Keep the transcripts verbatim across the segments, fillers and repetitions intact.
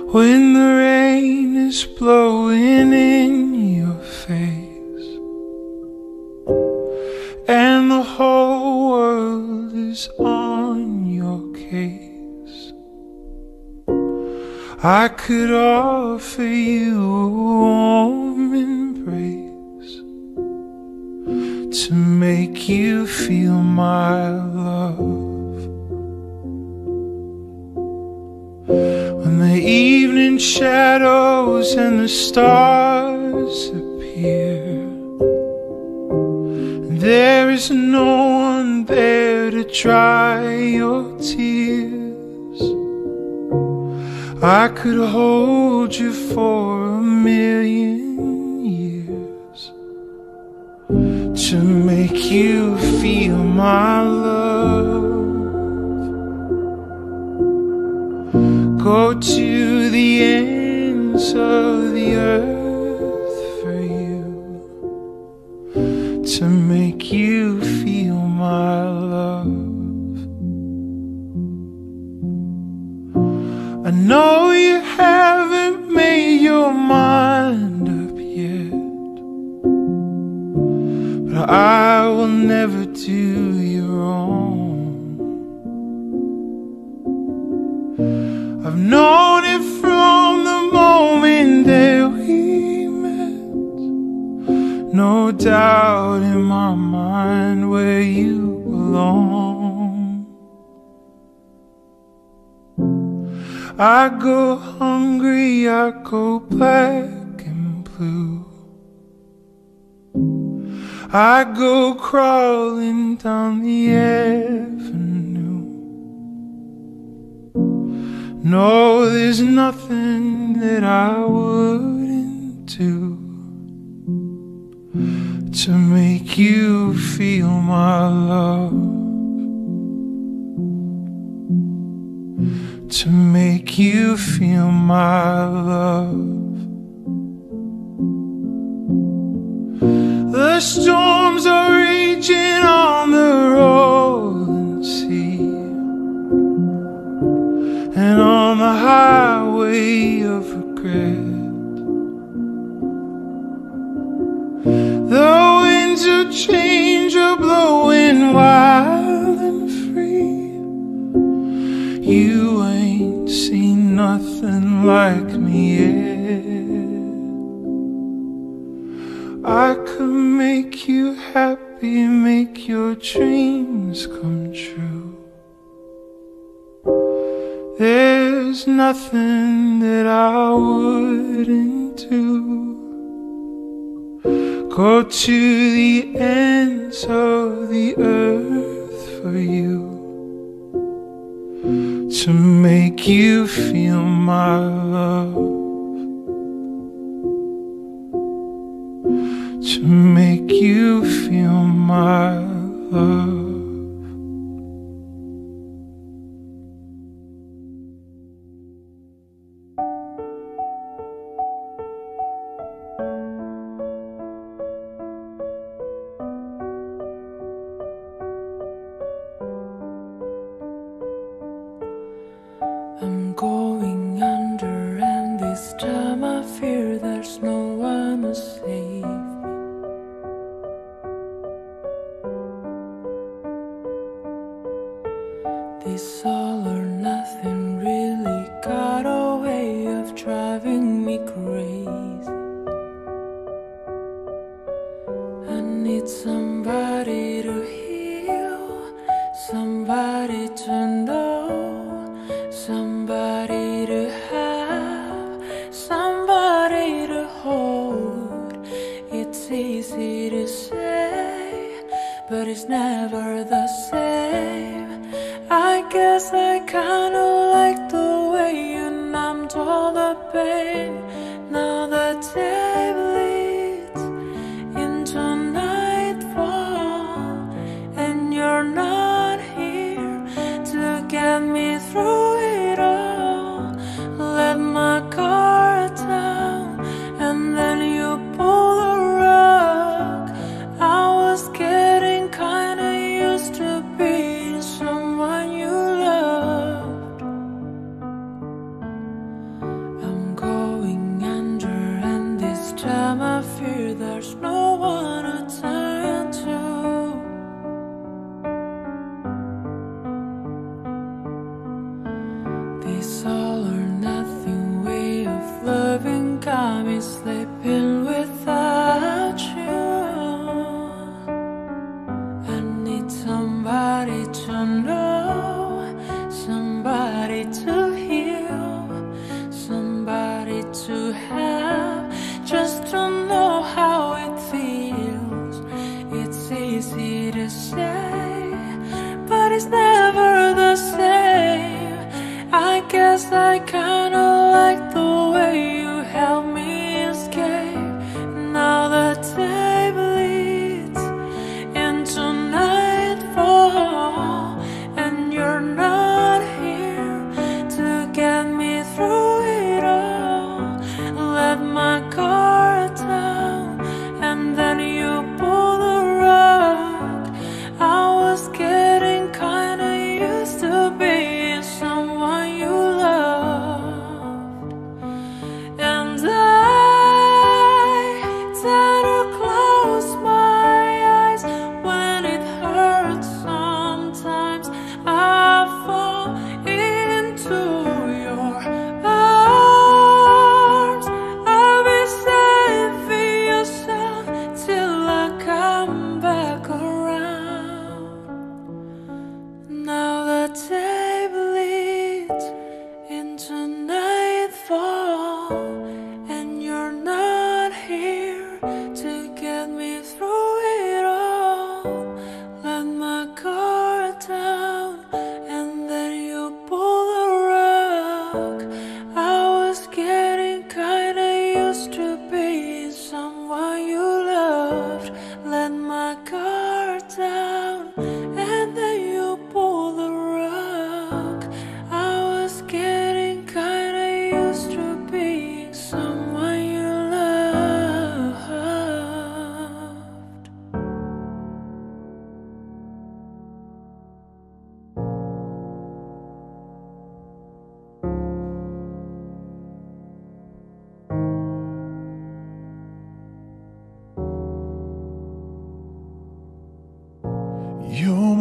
when the rain is blowing in your face and the whole world is on your case. I could offer you a warm embrace to make you feel my love. When the evening shadows and the stars appear, there is no one there to dry your tears. I could hold you for a million years to make you feel my love. Go to the ends of the earth for you to make you feel my love. I know you haven't made your mind up yet, but I will never do you wrong. I've known it from the moment that we met. No doubt in my mind where you belong. I go hungry, I go black and blue. I go crawling down the avenue. No, there's nothing that I wouldn't do to make you feel my love, to make you feel my love. The storms are raging on the rolling sea, and on the highway of regret, the winds of change are blowing wild and free. You ain't seen nothing like me yet. I could make you happy, make your dreams come true. There's nothing that I wouldn't do. Go to the ends of the earth for you to make you feel my love, to make you feel my love. I'm going under, and this time I fear there's no one to save me. This all or nothing really got a way of driving me crazy. I need somebody to heal, somebody to know, somebody to have, somebody to hold. It's easy to say, but it's never the same. I guess I kinda like the way you numbed all the pain. Now the day bleeds into nightfall, and you're not here to get me through it all. Let my guard down, and then you pull the rug. I was getting kinda used to being someone you loved.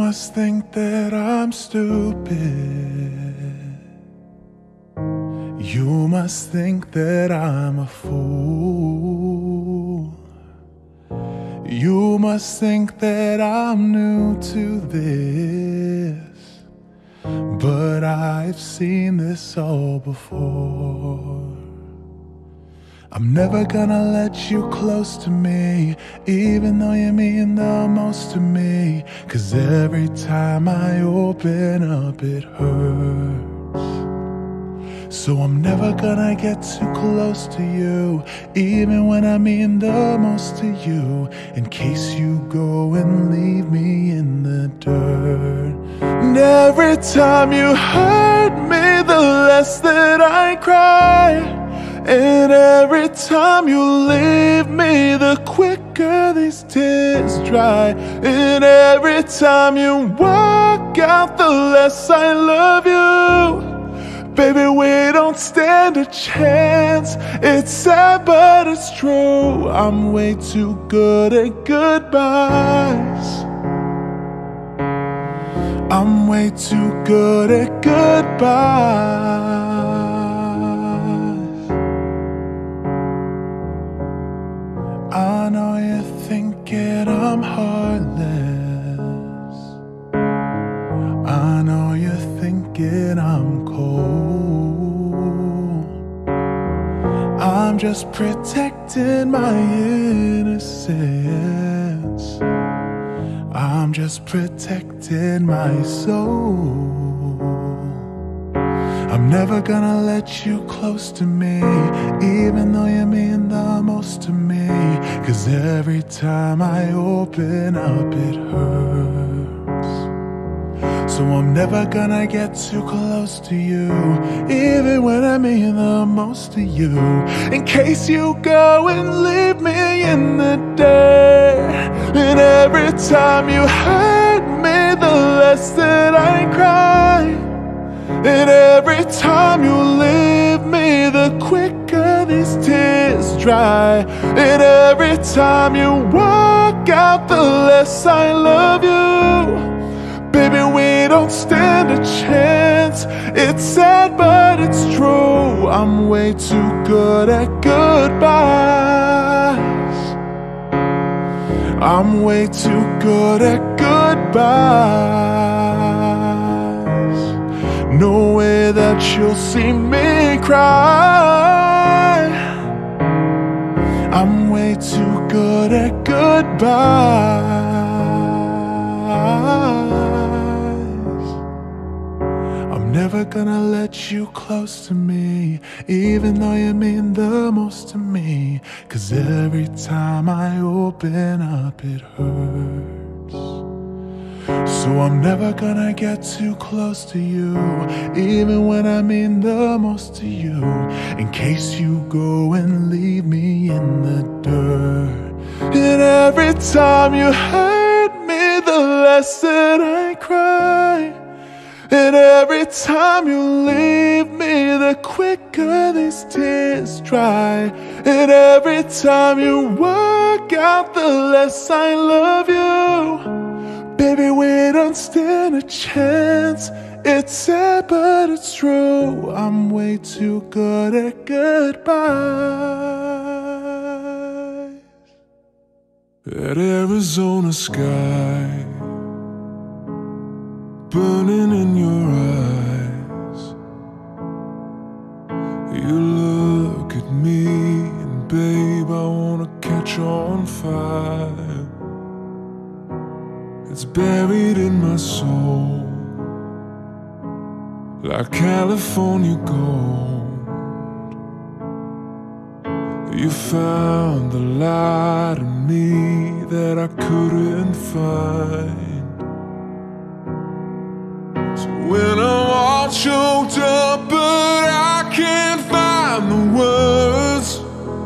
must think that I'm stupid. You must think that I'm a fool. You must think that I'm new to this, but I've seen this all before. I'm never gonna let you close to me, even though you mean the most to me. Cause every time I open up it hurts. So I'm never gonna get too close to you, even when I mean the most to you, in case you go and leave me in the dirt. And every time you hurt me, the less that I cry. And every time you leave me, the quicker these tears dry. And every time you walk out, the less I love you. Baby, we don't stand a chance. It's sad, but it's true. I'm way too good at goodbyes. I'm way too good at goodbyes. I know you're thinking I'm heartless. I know you're thinking I'm cold. I'm just protecting my innocence. I'm just protecting my soul. I'm never gonna let you close to me, even though you mean the most to me. Cause every time I open up it hurts. So I'm never gonna get too close to you, even when I mean the most to you, in case you go and leave me in the dirt. And every time you hurt me, the less that I cry. And every time you leave me, the quicker these tears dry. And every time you walk out, the less I love you. Baby, we don't stand a chance. It's sad, but it's true. I'm way too good at goodbyes. I'm way too good at goodbyes. No way that you'll see me cry. I'm way too good at goodbyes. I'm never gonna let you close to me, even though you mean the most to me. Cause every time I open up it hurts. So I'm never gonna get too close to you, even when I mean the most to you, in case you go and leave me in the dirt. And every time you hurt me, the less that I cry. And every time you leave me, the quicker these tears dry. And every time you walk out, the less I love you. Baby, we don't stand a chance. It's sad, but it's true. I'm way too good at goodbyes. That Arizona sky burning in your eyes. You look at me and babe, I wanna catch on fire. It's buried in my soul like California gold. You found the light in me that I couldn't find. So when I'm all choked up but I can't find the words,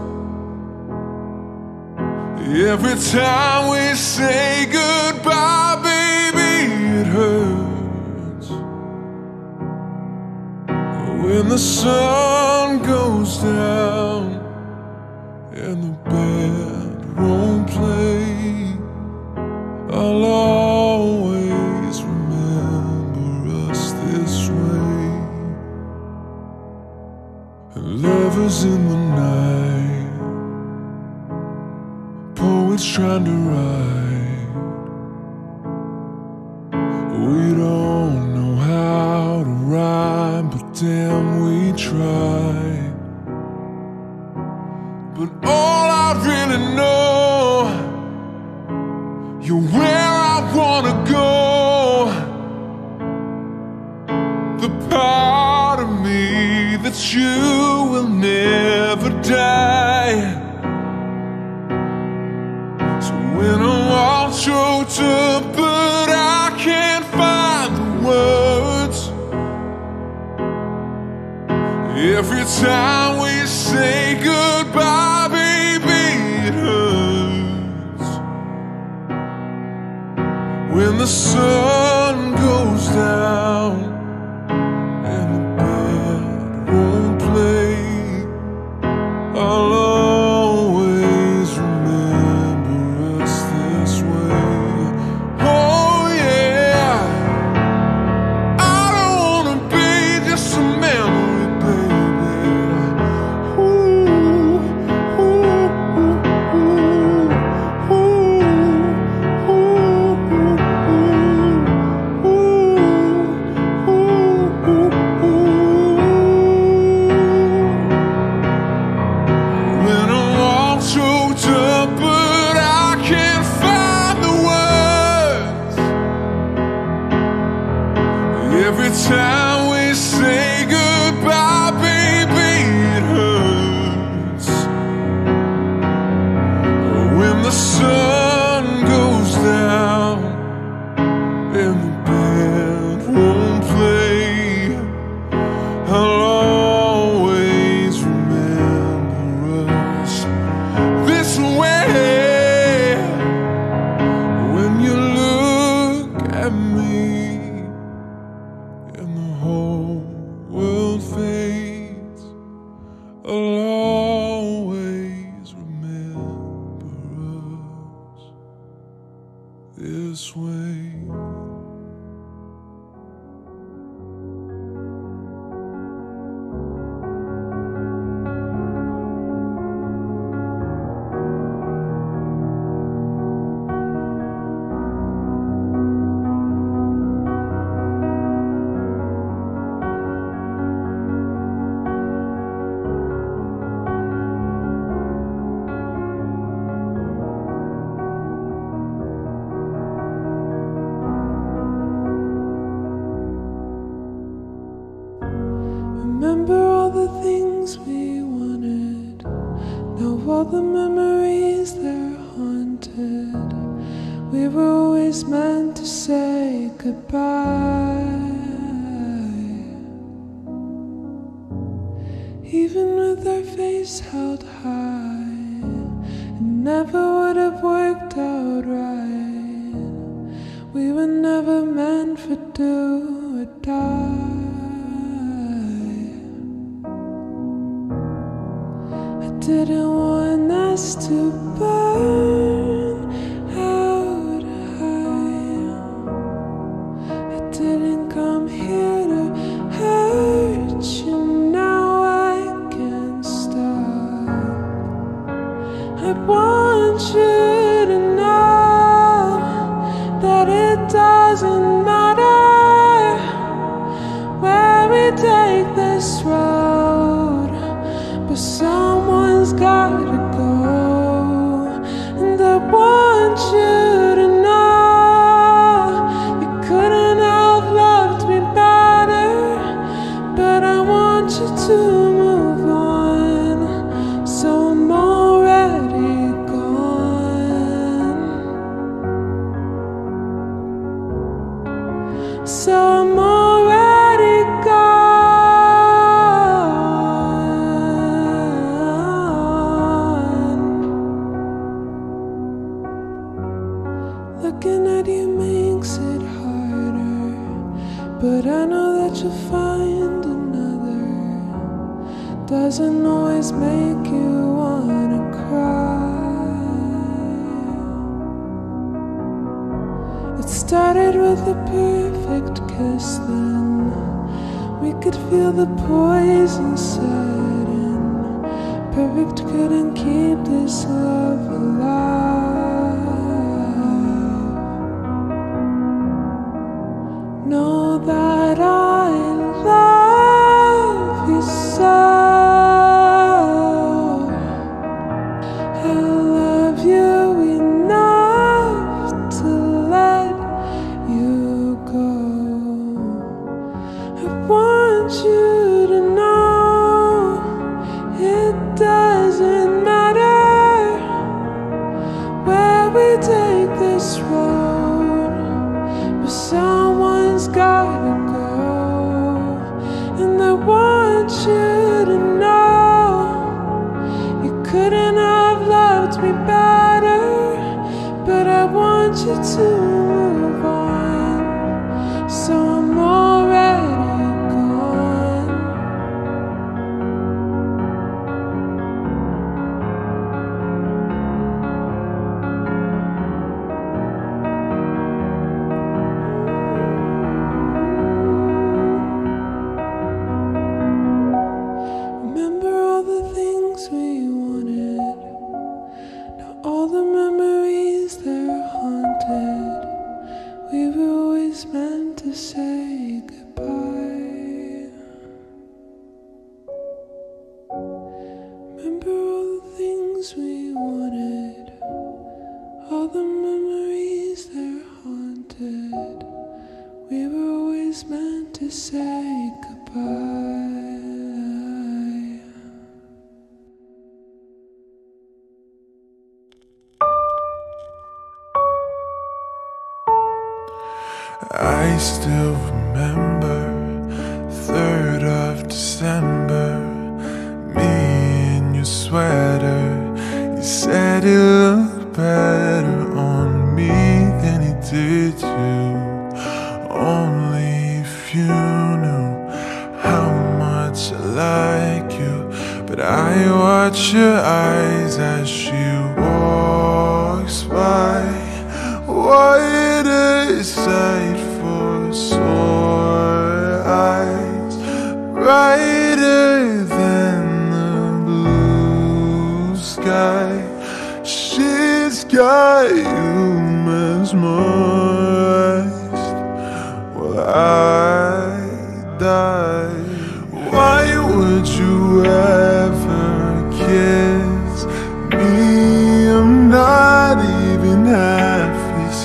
every time we say goodbye, baby, it hurts. When the sun goes down and the band won't play, I'll always Lovers in the night, poets trying to write. We don't know how to rhyme, but damn we try. But all I really know, you're where I wanna go. The part of me that you will never die. So when I walk choked up, but I can't find the words. Every time we say goodbye, baby, it hurts. When the sun goes down and the band won't play, I'll always remember us this way. Oh yeah, I don't wanna be just a memory, baby. Ooh, ooh, ooh, ooh, ooh, ooh, ooh, ooh, ooh. When I'm all choked up, but I can't find the words. Every time we say goodbye, baby, it hurts. When the sun goes down and the band won't play, I'll always remember us this way. When you look at me and the whole world fades, I'll always remember us this way. Remember all the things we wanted. Now all the memories, they're haunted. We were always meant to say goodbye. Even with our face held high, it never would have worked out right. We were never meant for do or die. Didn't want us to burn out high. I didn't come here to hurt you. Now I can't stop. I want you to know that it doesn't matter where we take this road, but someone's gotta go. And I want you to know you couldn't have loved me better, but I want you to move on, so I'm already gone. So I'm already gone. Looking at you makes it harder, but I know that you'll find another. Doesn't always make you wanna cry. It started with a perfect kiss, then we could feel the poison set this love alive. Know that I love you so. I love you enough to let you go. I want you to know it doesn't matter where we take this road, but someone's gotta go. And I want you to know you couldn't have loved me better, but I want you to move on, so I'm already gone. Remember all the things we wanted, now all the memories they're haunted. We were always meant to say goodbye. Remember all the things we wanted, all the memories they're haunted. We were always meant to say goodbye. I still remember third of December, me in your sweater. You said it looked better on me than it did you. Only if you knew how much I like you. But I watch your eyes as she walks by. What a sight for sore eyes, brighter than the blue sky. She's got you mesmerized. Well, I died. Why would you ever kiss me? I'm not even half as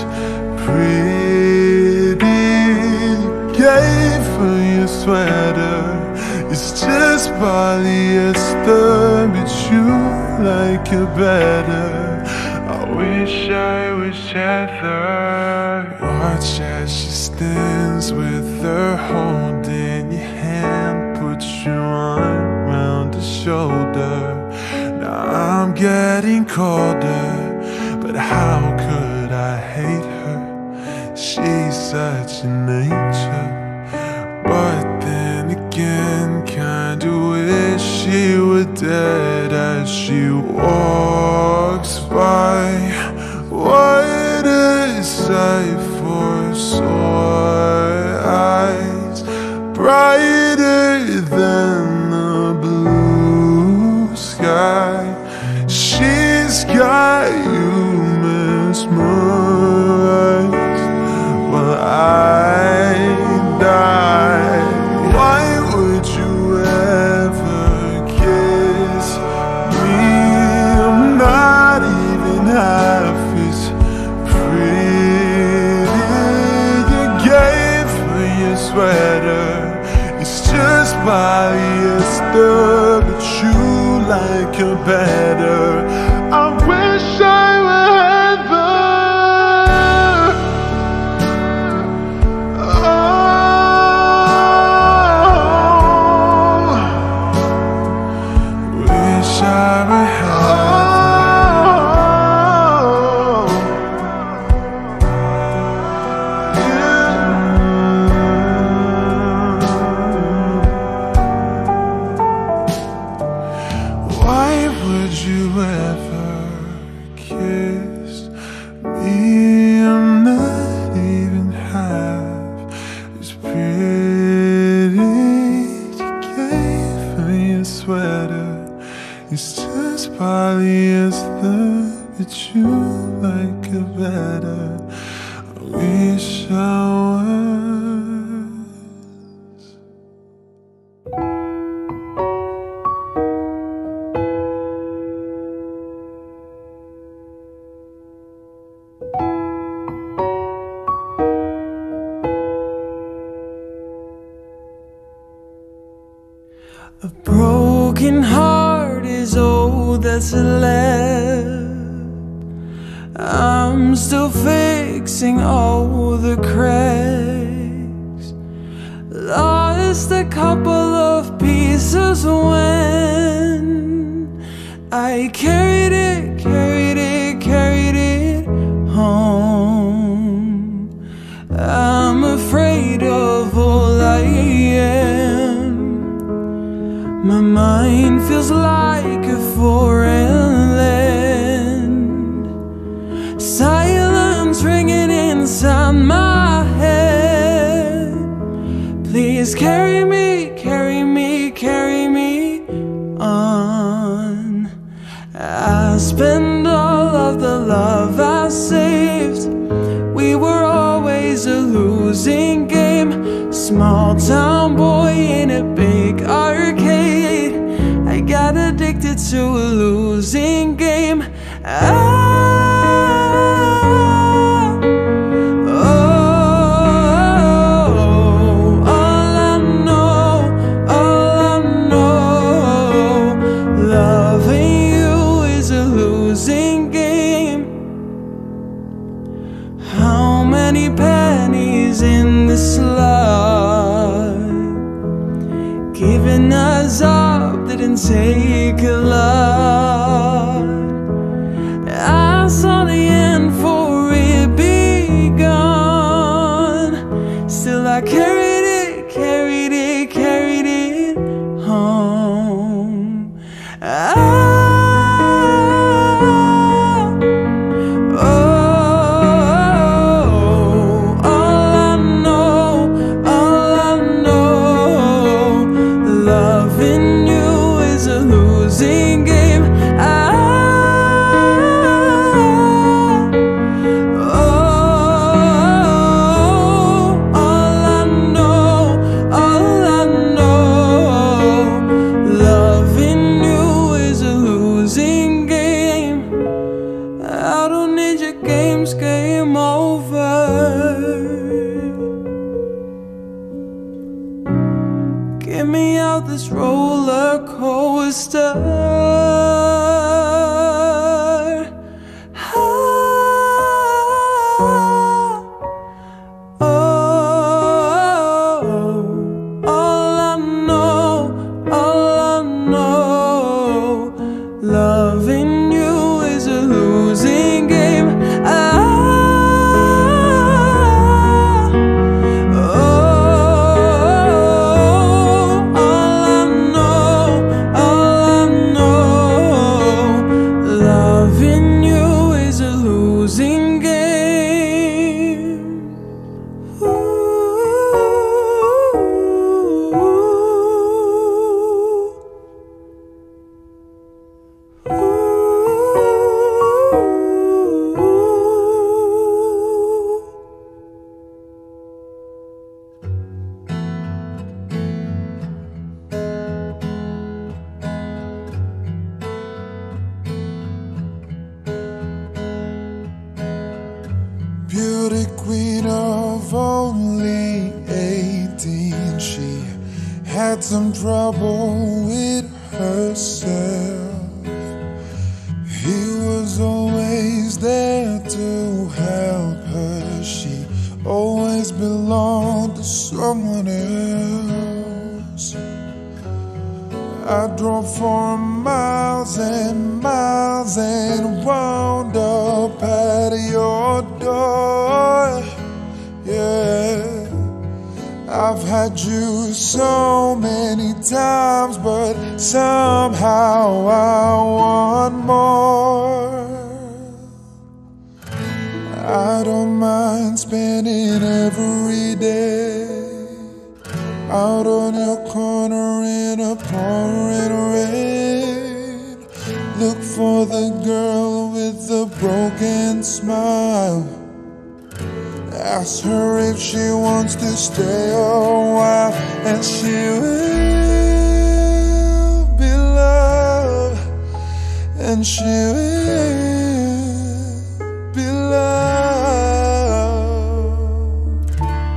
pretty. Gave for your sweater, it's just polyester, but you like it better. I wish I was Heather. Watch as she stands with her holding your hand, put your arm around her shoulder. Now I'm getting colder, but how could I hate her? She's such an angel, but then again, kinda wish she were dead as she walks by. What a sight for sore eyes, brighter than the blue sky. She's got you mesmerized. Well, I died. Why would you ever kiss me? I'm not even half as pretty. You gave for your sweater, it's just polyester, but you like her better. I wish I were Heather. It's just partly years that you like it better. I wish I was. A broken heart is all that's left. I'm still fixing all the cracks. Lost a couple of pieces when I carried it, carried it, carried it home. I'm afraid of all I am. My mind feels like a foreign land. Silence ringing inside my head. Please carry me, carry me, carry me on. I spent all of the love I saved. We were always a losing game. Small town boy in a big arcade. I got addicted to a losing game. I in the slot, giving us up didn't take a lot. I saw the end for it begun. Still I carried it, carried it, carried it home. I game over. Get me out this roller coaster. Loving you is a losing game. I, oh, all I know, all I know, loving you is a losing game. Ooh. Beauty queen of only eighteen, she had some trouble with herself. He was always there to help her. She always belonged to someone else. I drove for miles and miles and wound up at your door. Yeah, I've had you so many times, but somehow I want more. I don't mind spending every day out on your corner in a pouring rain. for the girl with the broken smile. Ask her if she wants to stay a while, and she will be loved, and she will be loved.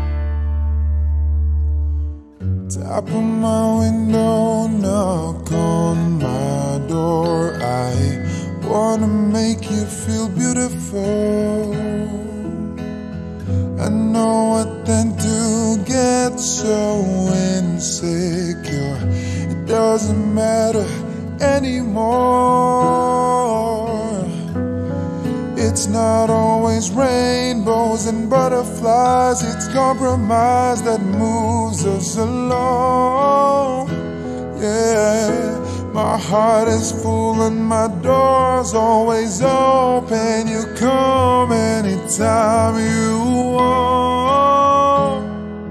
Tap on my window, knock on my door. I wanna make you feel beautiful. I know what then to get so insecure. It doesn't matter anymore. It's not always rainbows and butterflies. It's compromise that moves us along. Yeah, my heart is full and my door's always open. You come anytime you want.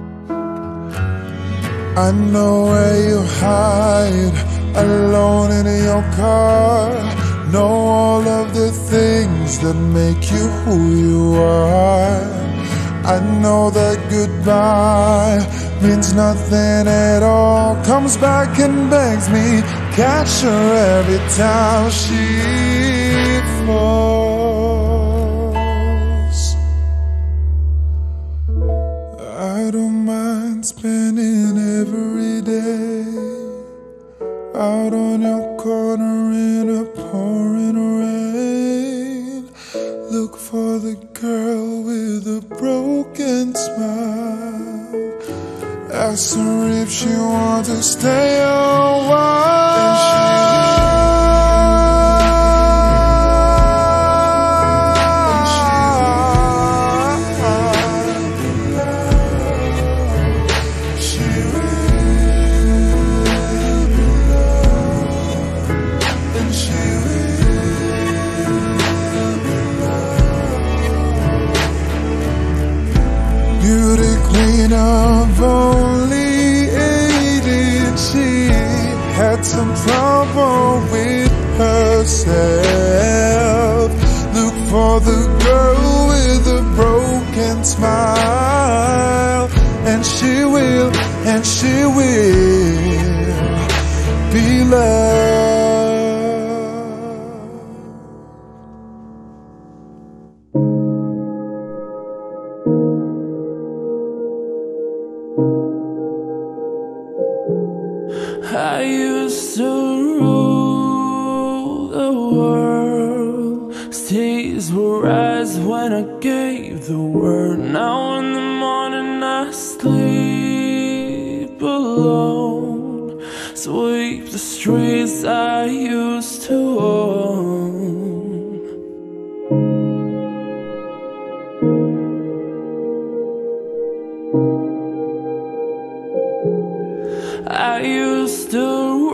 I know where you hide, alone in your car. Know all of the things that make you who you are. I know that goodbye means nothing at all. Comes back and begs me, catch her every time she falls. I don't mind spending every day out on your corner in a pouring rain. Look for the girl with a broken smile. Ask her if she wants to stay a while. Beauty queen of only eighteen, she had some trouble with herself. Look for the girl with a broken smile, and she will, and she will be loved. I used to rule the world. Seas will rise when I gave the word. Now in the morning I sleep alone. Sweep the streets I used to own. I used to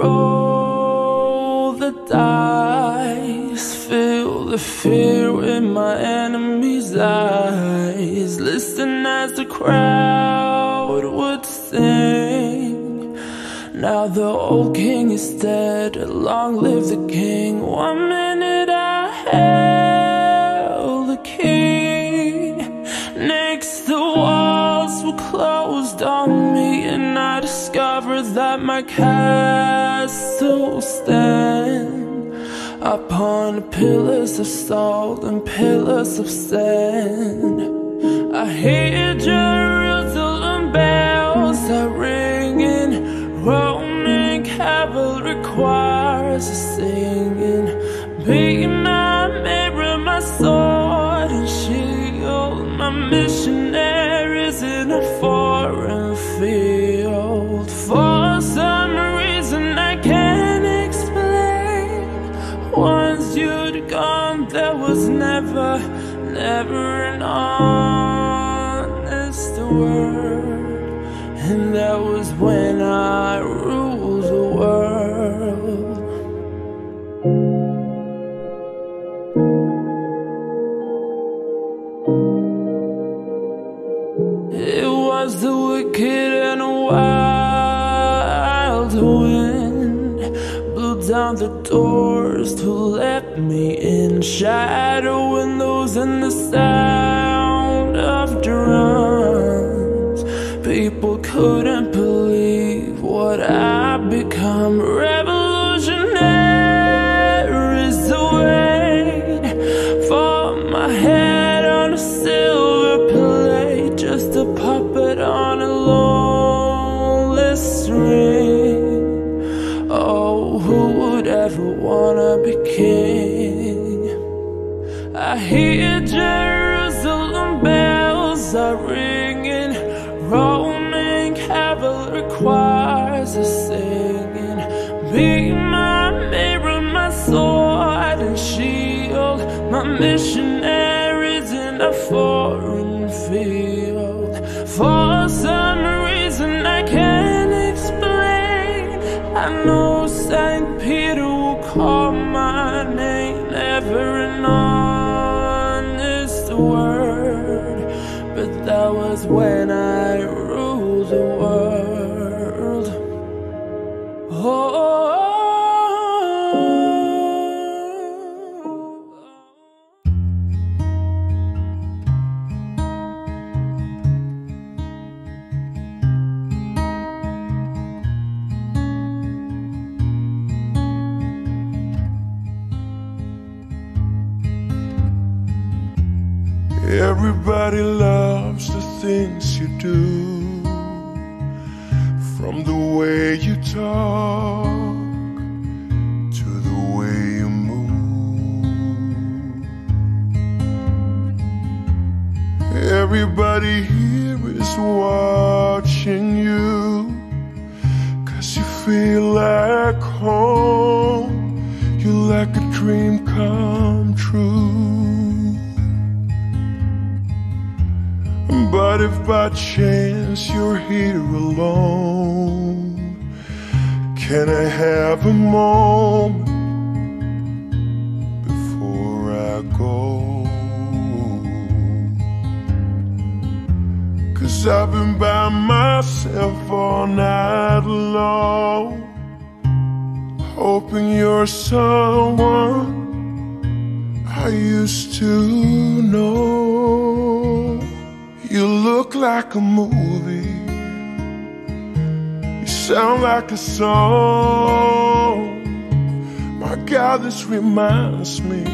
roll the dice, feel the fear in my enemy's eyes, listen as the crowd would sing. Now the old king is dead, long live the king. One minute I held the key, next the walls were closed on me, and I discovered that my castle stand upon pillars of salt and pillars of sand. I hear Jerusalem bells are ringing, Roman cavalry choirs are singing. Be my mirror, my sword and shield, my missionaries in a foreign field. For some reason I can't explain, once you'd gone there was never, never an honest word. And that was when I ruled the world. It was the wicked and wild wind blew down the doors to let me in. Shattered windows and the sound of drums. People couldn't believe what I'd become. Revolutionaries await for my head on a silver plate, just a puppet on a lonely string. Oh, who would ever wanna be king? I hear Jerusalem bells are ringing, Roman cavalry choirs are singing. Be my mirror, my sword and shield, my missionaries in a foreign field. For some reason I can't explain, I know Saint Peter will call my name. Never an honest word, but that was when I ruled the world. Oh, everybody loves the things you do, from the way you talk to the way you move. Everybody here is watching you, 'cause you feel like home. You're like a dream come true. But if by chance you're here alone, can I have a moment before I go? 'Cause I've been by myself all night long, hoping you're someone I used to know. You look like a movie, you sound like a song. My God, this reminds me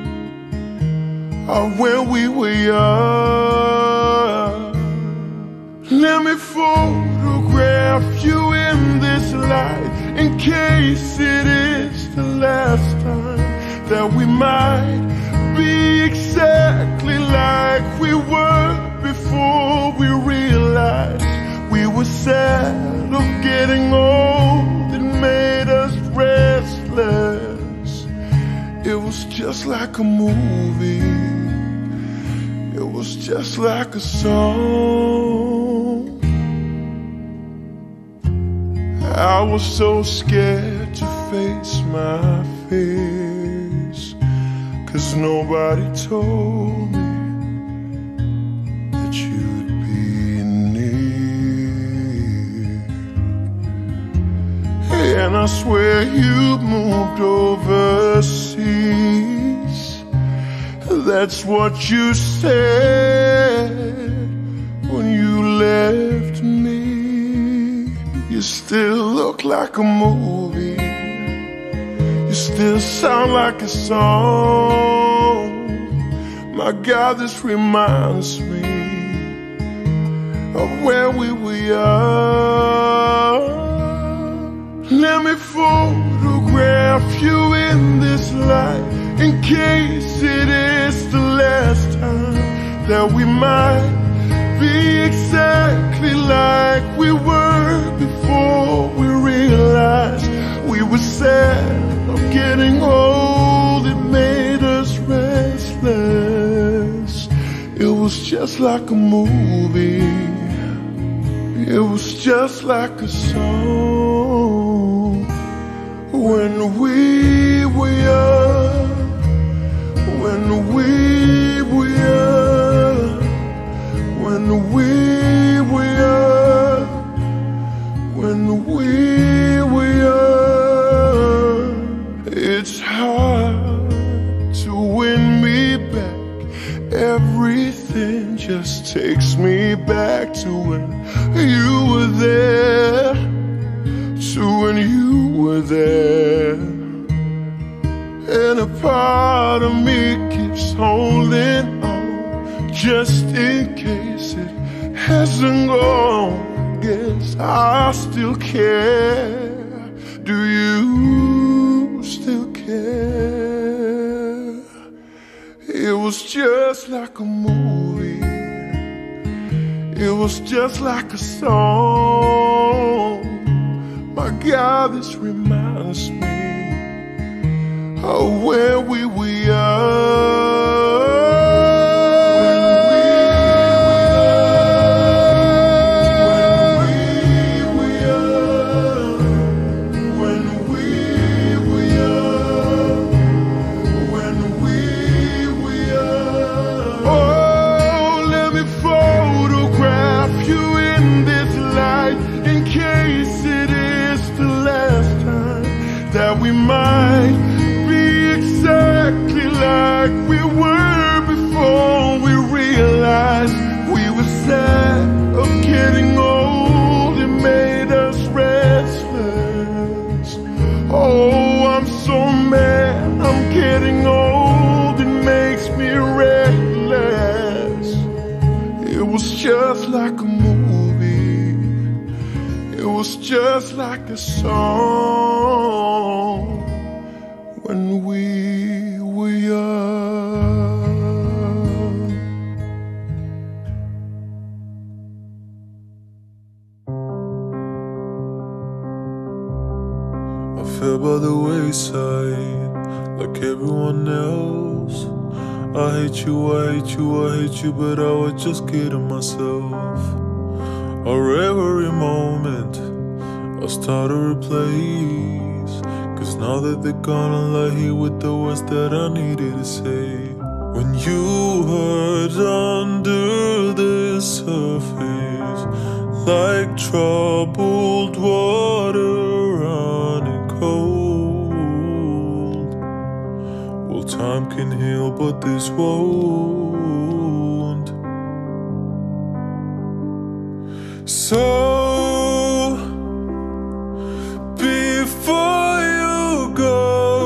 of when we were young. Let me photograph you in this light, in case it is the last time that we might be exactly like we were before we realized we were sad of getting old. It made us restless. It was just like a movie, it was just like a song. I was so scared to face my fears, 'cause nobody told me and I swear you moved overseas. That's what you said when you left me. You still look like a movie, you still sound like a song. My God, this reminds me of when we were young. Let me photograph you in this light, in case it is the last time that we might be exactly like we were before we realized we were sad of getting old. It made us restless. It was just like a movie, it was just like a song. When we were young, when we were young, when we were young, when we were young. hard to win me back. Everything just takes me back to when you were there, to when you were there. And a part of me keeps holding on, just in case it hasn't gone. Guess I still care. Do you still care? It was just like a movie, it was just like a song. My God, this reminds me of where we were young. That we might be exactly like we were before we realized we were sad of getting old. It made us restless. Oh, I'm so mad I'm getting old. It makes me reckless. It was just like a movie, it was just like a song when we were young. I fell by the wayside like everyone else. I hate you, I hate you, I hate you, but I was just kidding myself. Or every moment I start to replace, cause now that they're gone, I lie here with the words that I needed to say. When you hurt under the surface, like troubled water running cold. Well, time can heal, but this won't. So before you go,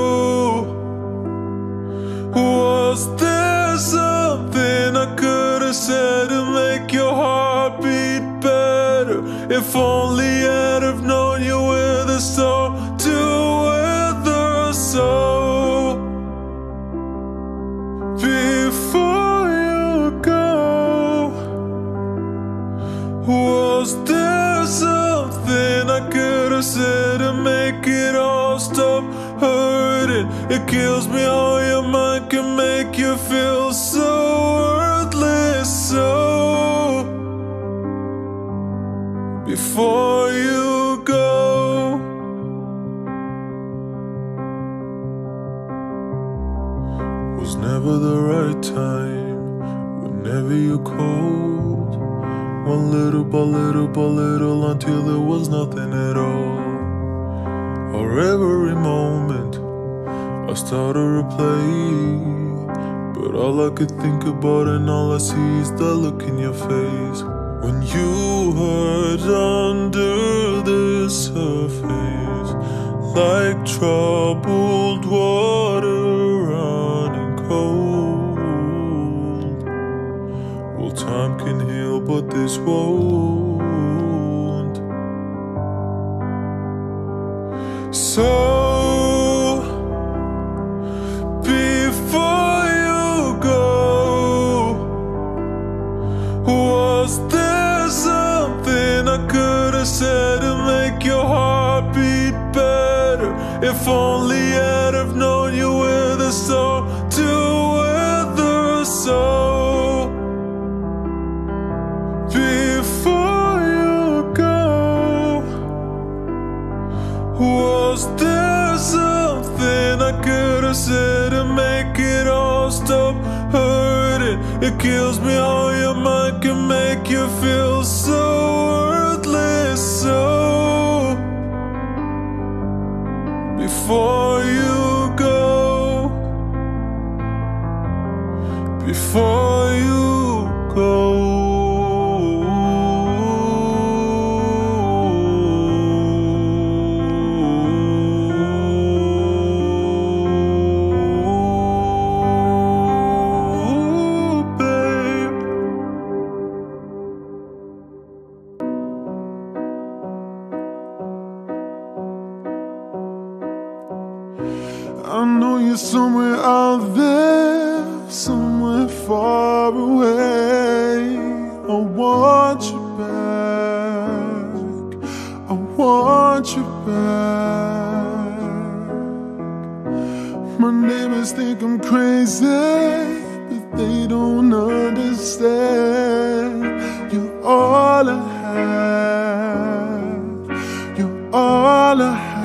was there something I could have said to make your heart beat better? If only I'd have known you were the soul to weather a soul. Before you go, was there something I could have said to make it all stop hurting? It kills me how your mind can make you feel so worthless. So before you go, was never the right time, whenever you called. One little by little by little until there was nothing at all. Or every moment I start to replay, but all I could think about and all I see is the look in your face. When you hurt under the surface, like troubled water running cold. Well, time can heal, but this won't. So before you go, was there something I could have said to make your heart beat better? If only I'd have known you were the soul to weather a soul. Before you go, was there something I could have said to make it all stop hurting? It kills me how your mind can make you feel so worthless. So before you go, before you go. I know you're somewhere out there, somewhere far away. I want you back, I want you back. My neighbors think I'm crazy, but they don't understand. You're all I have, you're all I have.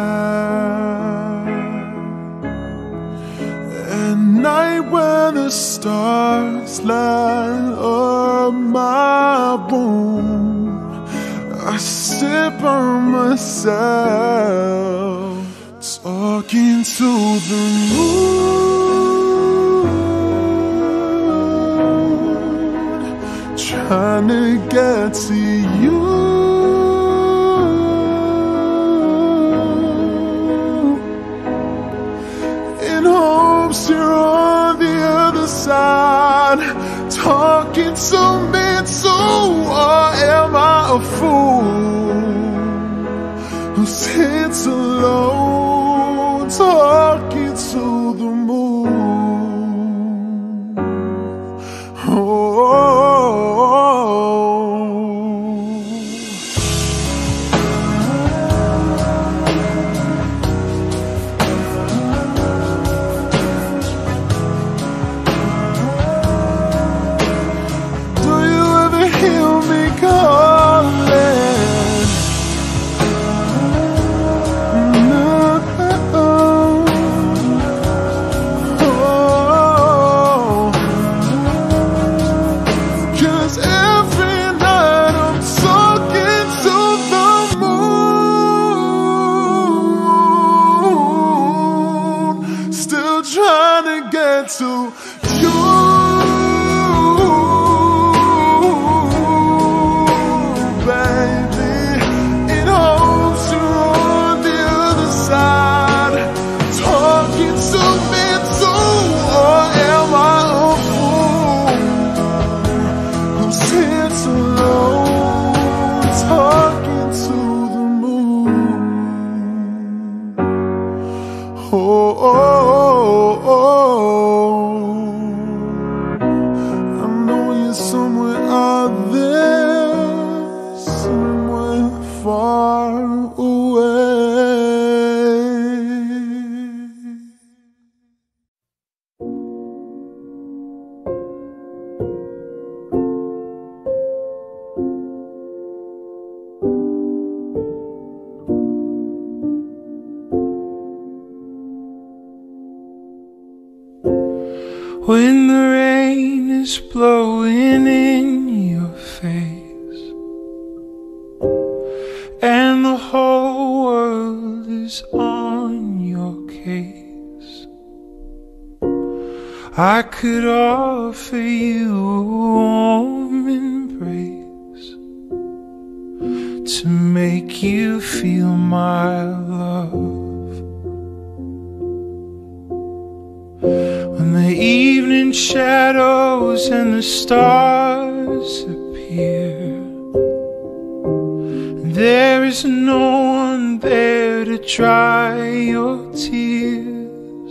Night when the stars light up my room, I sit by myself, talking to the moon, trying to get to you. You're on the other side, talking to me too. Or am I a fool who sits alone, talking to the moon? Oh, oh, trying to get to you, baby. It hopes you're on the other side, talking to me too. Or am I a fool who sits alone, talking to the moon? Oh, oh, oh, I know you're somewhere out there, somewhere far away. When the rain is blowing in your face and the whole world is on your case, I could offer you a warm embrace to make you feel my love. When the evening shadows and the stars appear, there is no one there to dry your tears,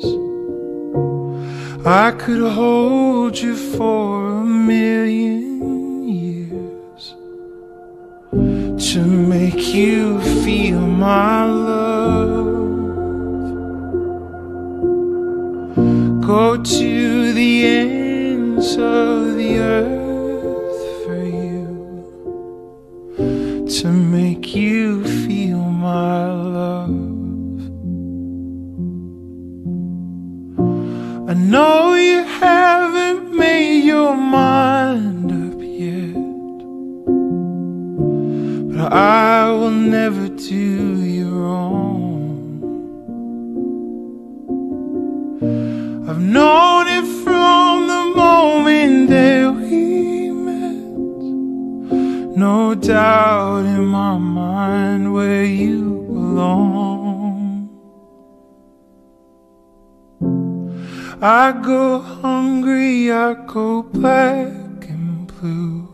I could hold you for a million years to make you feel my love. Go to the ends of the earth for you to make you feel my love. I know you haven't made your mind up yet, but I will never do you wrong. I've known it from the moment disagreements, no doubt in my mind where you belong. I go hungry, I go black and blue,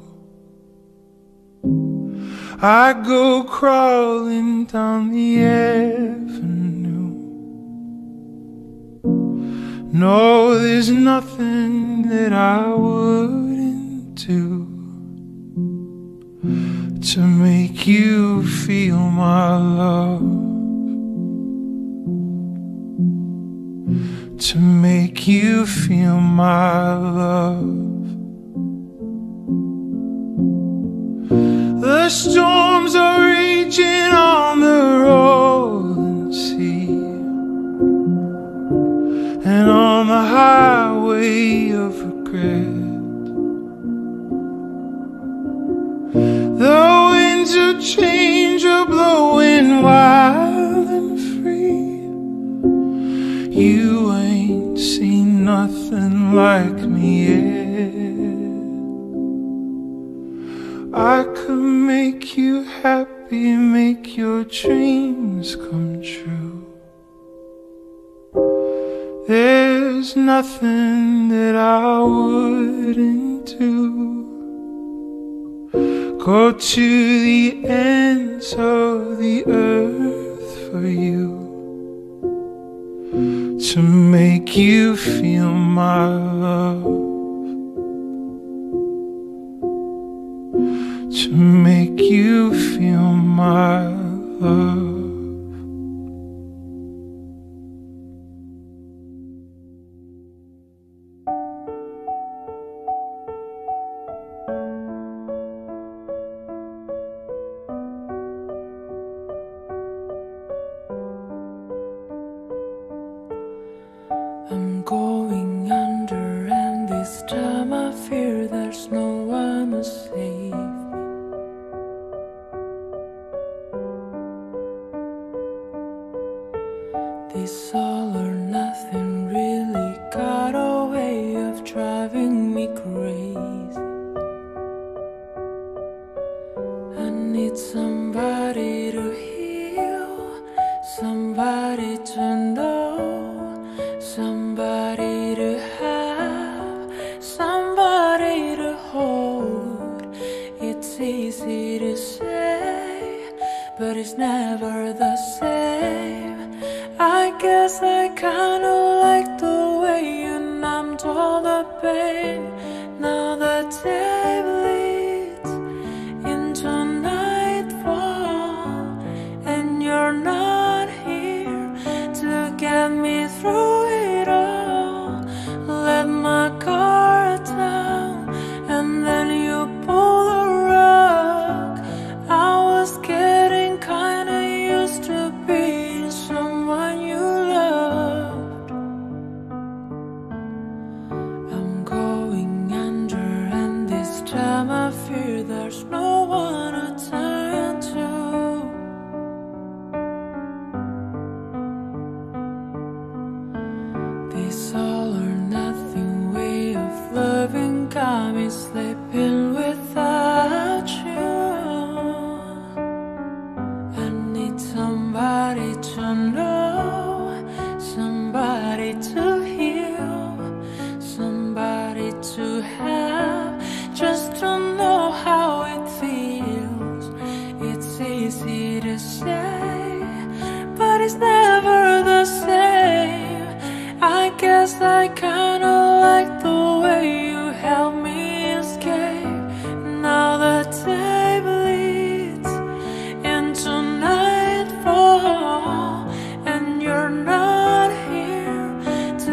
I go crawling down the avenue. No, there's nothing that I wouldn't do to make you feel my love, to make you feel my love. The storms are raging on the rolling sea, and on the highway of regret, the winds of change are blowing wild and free. You ain't seen nothing like me yet. I could make you happy, make your dreams come true. There's nothing that I wouldn't do. Go to the ends of the earth for you, to make you feel my love, to make you feel my love. I'm going under, and this time I fear there's no one to save me. This all or nothing really got a way of driving me crazy. I need somebody to heal, somebody to know, somebody to have, somebody to hold. It's easy to say, but it's never the same. I guess I kinda like the way you numbed all the pain. Now the day bleeds into nightfall, and you're not here to get me through it all. Let my guard down, and then you pull the rug. I was getting kinda used to being someone you loved. I'm going under, and this time I fear there's no one to turn to. This all or nothing way of loving got me sleeping without you. I need somebody to know, somebody to heal, somebody to have, just to know how it feels. It's easy to say, but it's never the same. I guess I kinda like the way you help me escape. Now the day bleeds into nightfall, and you're not here to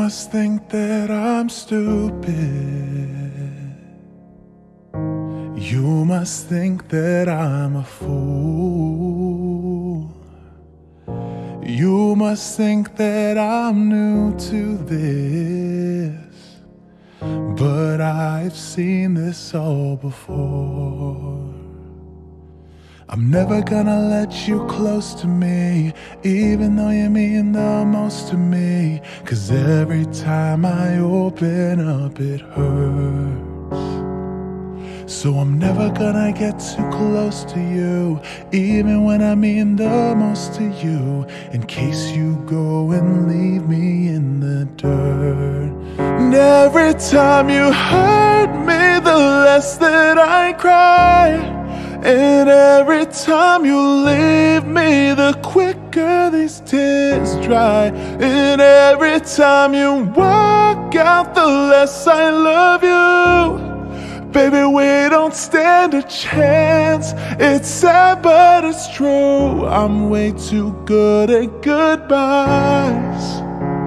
must think that I'm stupid. You must think that I'm a fool. You must think that I'm new to this, but I've seen this all before. I'm never gonna let you close to me, even though you mean the most to me. Cause every time I open up it hurts. So I'm never gonna get too close to you, even when I mean the most to you, in case you go and leave me in the dirt. And every time you hurt me, the less that I cry. And every time you leave me, the quicker these tears dry. And every time you walk out, the less I love you. Baby, we don't stand a chance. It's sad, but it's true. I'm way too good at goodbyes.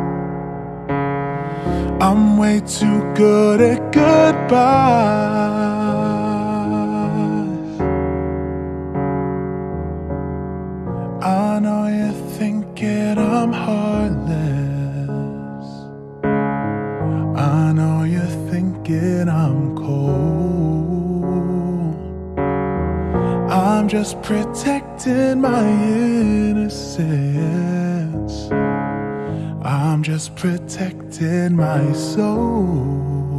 I'm way too good at goodbyes. I know you're thinking I'm heartless. I know you're thinking I'm cold. I'm just protecting my innocence. I'm just protecting my soul.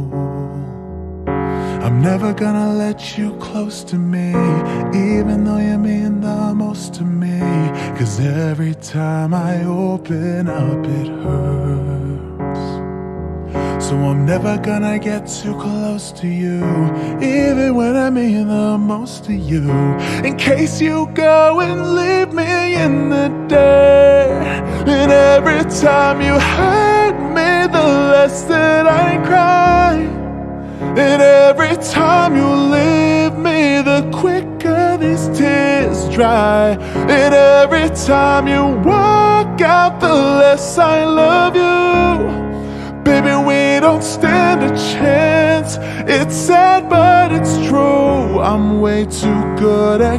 I'm never gonna let you close to me, even though you mean the most to me. Cause every time I open up it hurts. So I'm never gonna get too close to you, even when I mean the most to you, in case you go and leave me in the dirt. And every time you hurt me, the less that I cry. And every time you leave me, the quicker these tears dry. And every time you walk out, the less I love you. Baby, we don't stand a chance. It's sad, but it's true. I'm way too good at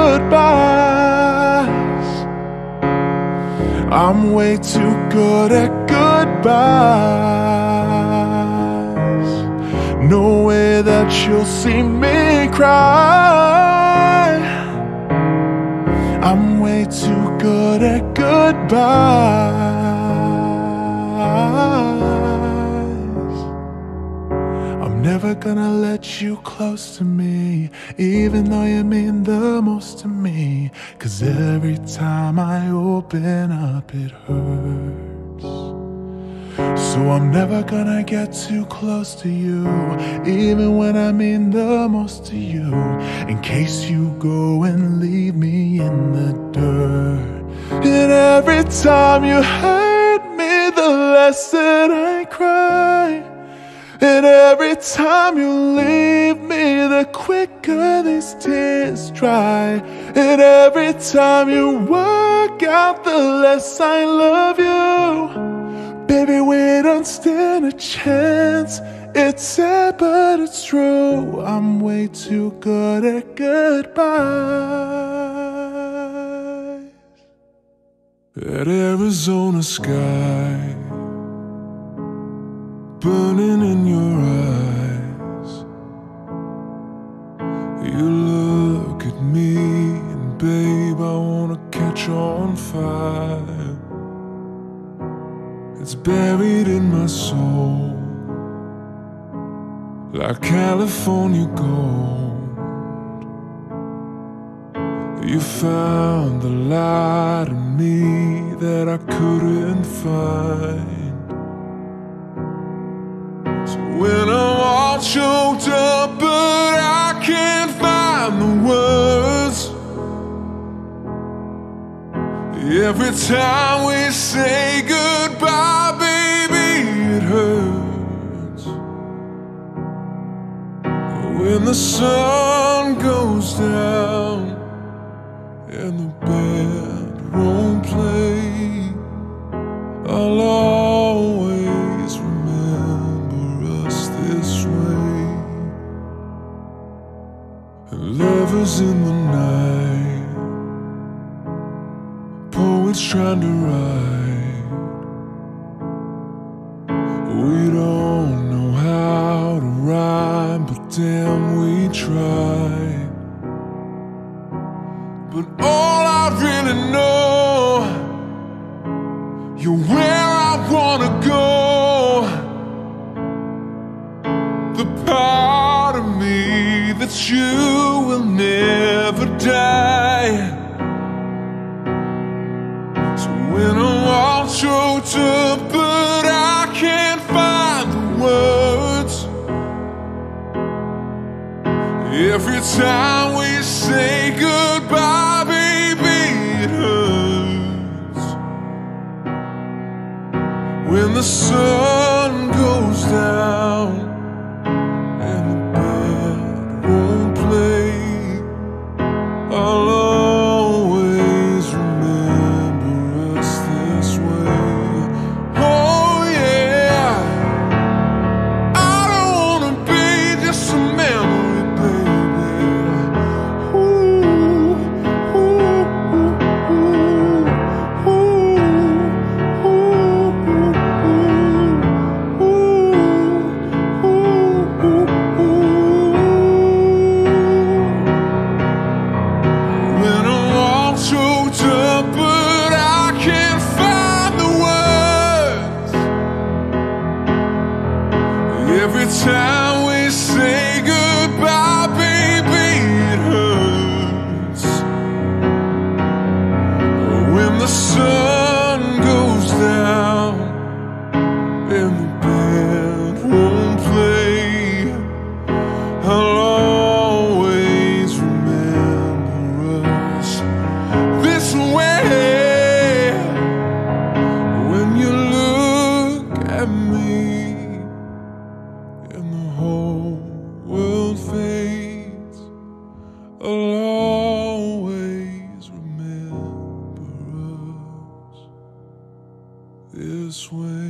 goodbyes. I'm way too good at goodbyes. No way that you'll see me cry. I'm way too good at goodbyes. I'm never gonna let you close to me, even though you mean the most to me. Cause every time I open up it hurts. So I'm never gonna get too close to you, even when I mean the most to you, in case you go and leave me in the dirt. And every time you hurt me, the less that I cry. And every time you leave me, the quicker these tears dry. And every time you walk out, the less I love you. Baby, we don't stand a chance. It's sad, but it's true. I'm way too good at goodbyes. That Arizona sky burning in your eyes. You look at me and babe, I wanna catch on fire. It's buried in my soul like California gold. You found the light in me that I couldn't find. So when I'm all choked up but I can't find the words, every time we say goodbye, baby, it hurts. When the sun goes down and the band won't play, I'll always lovers in the night, poets trying to write. We don't know how to rhyme, but damn we tried. But all I really know, you're where I wanna go. The part of me that you will never die. So when I want you to, but I can't find the words. Every time we say goodbye, baby, it hurts. When the sun goes down and the band won't play, I'll always remember us this way. Oh yeah, I don't wanna be just a memory, baby. Ooh, ooh, ooh, ooh, ooh, ooh, ooh, ooh, ooh. When I want you to, but I can't find the words. Every time we say goodbye, baby, it hurts. When the sun goes down and the band won't play, I'll always remember us this way. When you look at me and the whole world fades, I'll always remember us this way.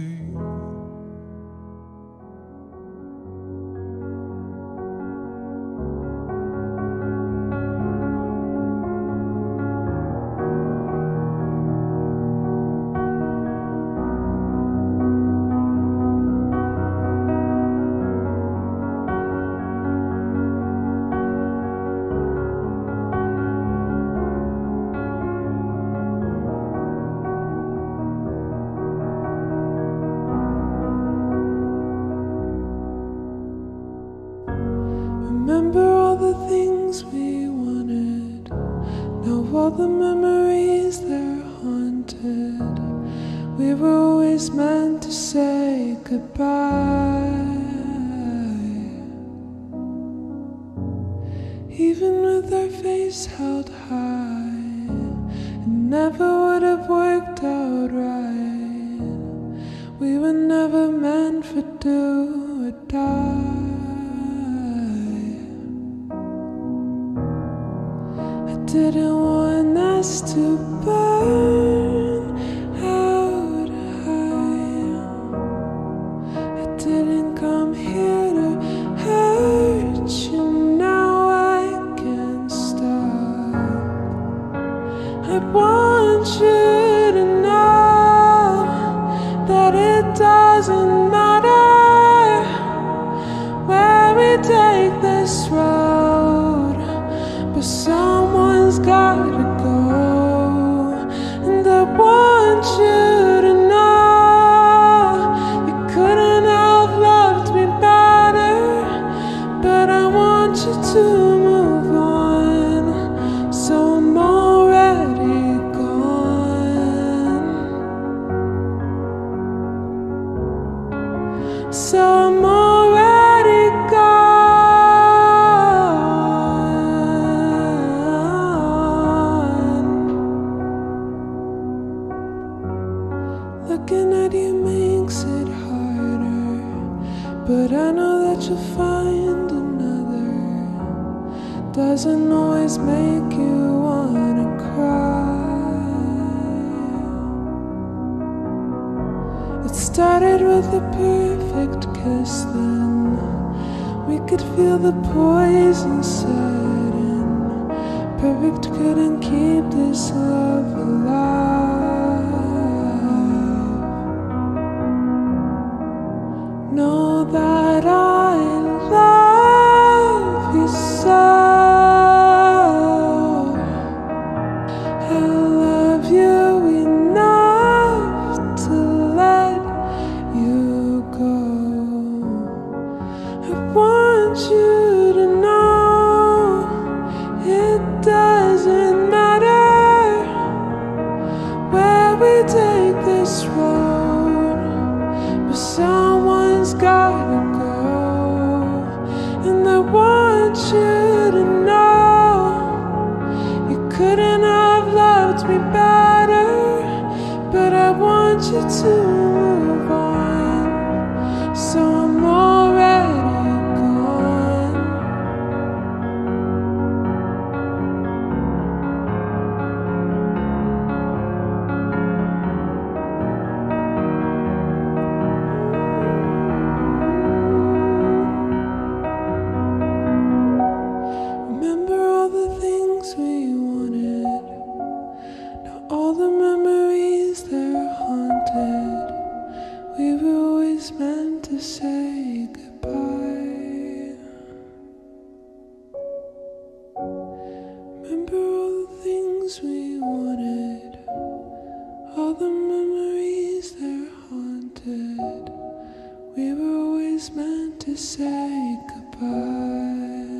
Remember all the things we wanted. Now all the memories, they're haunted. We were always meant to say goodbye. Even with our face held high, it never would have worked out right. We were never meant for do or die. I didn't want us to burn out high. I didn't come here to hurt you. Now I can't stop. I want you to know that it doesn't matter where we take this road, but someone's gotta go. And I want you to know you couldn't have loved me better, but I want you to move on, so I'm already gone. So I'm already gone. Looking at you makes it harder, but I know that you'll find another. Doesn't always make you wanna cry. It started with a perfect kiss, then we could feel the poison setting. this love alive. Know that I love you so. I love you enough to let you go. I want you to know it doesn't matter where we take this road, but someone's gotta go. And I want you to know you couldn't have loved me better, but I want you to move on, so I'm already gone. Remember all the things we wanted, now all the memories they're haunted. We were always meant to say goodbye. Remember all the things we wanted, all the memories they're haunted. We were always meant to say goodbye.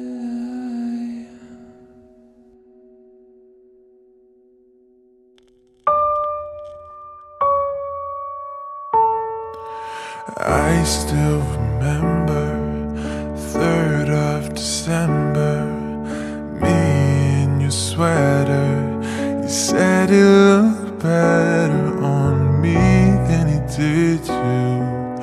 I still remember third of December, me in your sweater. You said it looked better on me than it did you.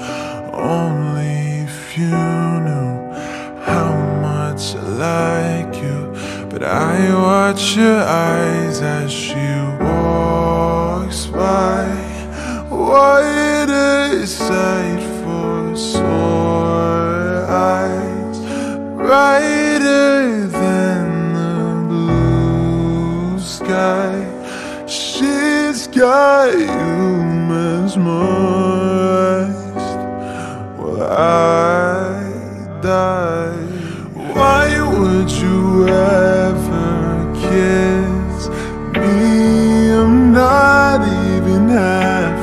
Only if you knew how much I like you. But I watch your eyes as she walks by. What a sight for sore eyes, brighter than the blue sky. She's got you mesmerized. Well, I die. Why would you ever kiss me? I'm not even half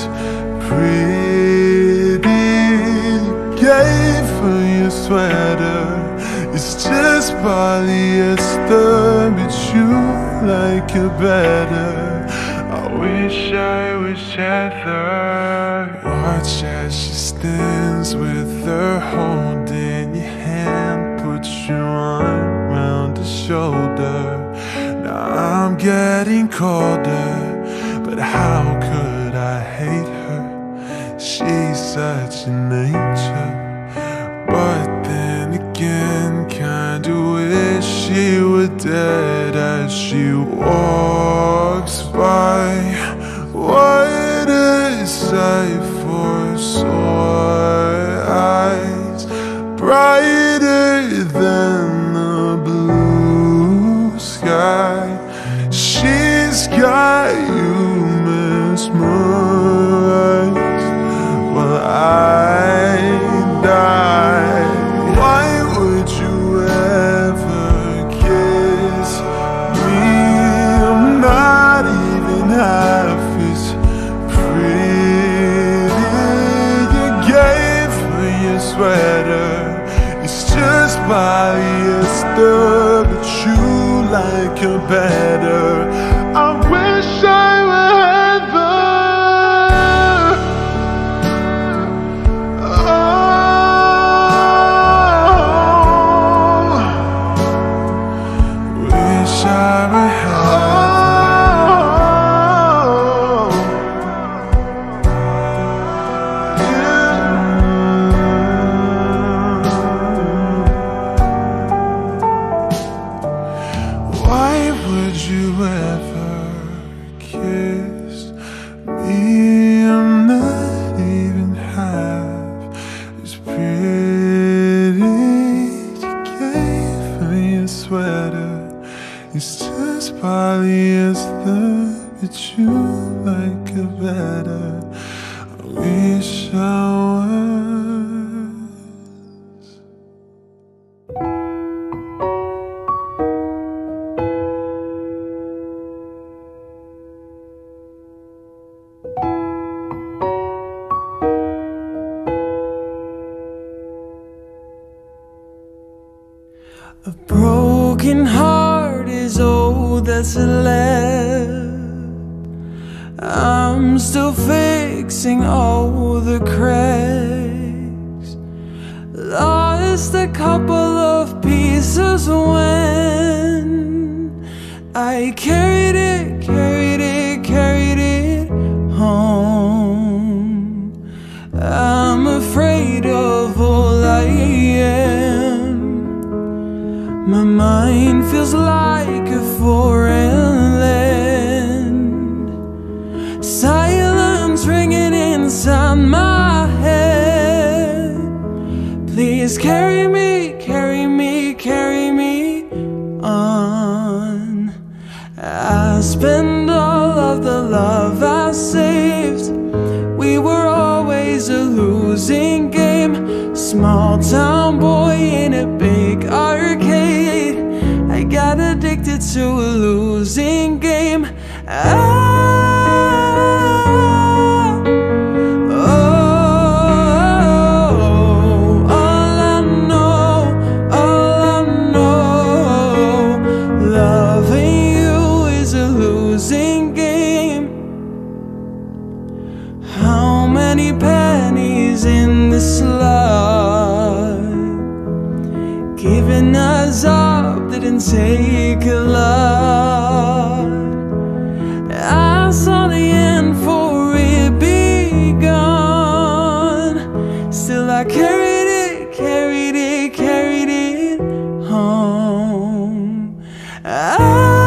pretty. Gave for your sweater, it's just polyester, but you like it better. I wish I was Heather. Watch as she stands with her holding your hand, put your arm around her shoulder. Now I'm getting colder, but how could I hate her? She's such an angel. But then again, kinda wish she were dead as she walks by. What a sight for sore eyes, brighter than the blue sky. She's got you mesmerized. Well, I die. Why would you ever kiss me? I'm not even half as pretty. You gave for your sweater, it's just polyester, but you like it better. I wish I were Heather. Why would you ever kiss me? I'm not even half as pretty. You gave me a sweater, it's just funniest that you like it better. Wish I was. A broken heart is all that's left. I'm still fixing all the cracks. Lost a couple of pieces when I carried it, carried it, carried it home. I'm afraid of all I am. My mind feels like a foreign land. Silence ringing inside my head. Please carry me, carry me, carry me on. I spent all of the love I saved. We were always a losing game. Small town boy in a big arcade. I got addicted to a losing game. Ah, oh, all I know, all I know, loving you is a losing game. How many pennies in the slot? Giving us up didn't take a lot. I saw the end for it begun. Still I carried it, carried it, carried it home. I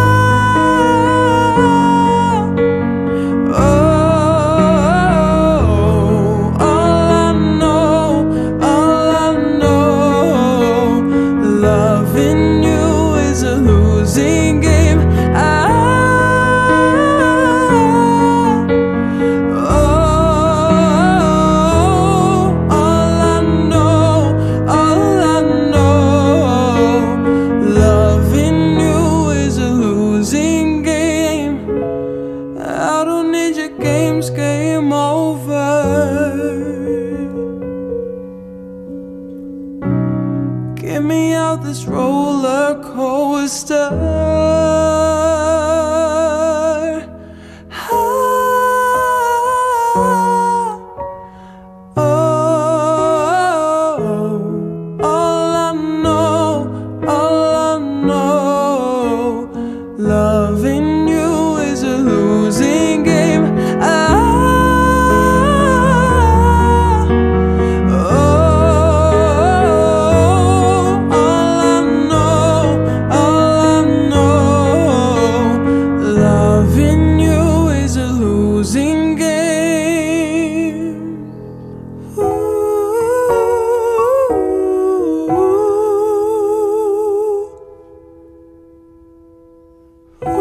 losing game. Ah, oh, all I know, all I know, loving you is a losing game. I don't need your games, game over. Get me out this roller coaster. Ah, oh, all I know, all I know, loving you is a losing game. Ah, losing game. Ooh, ooh, ooh.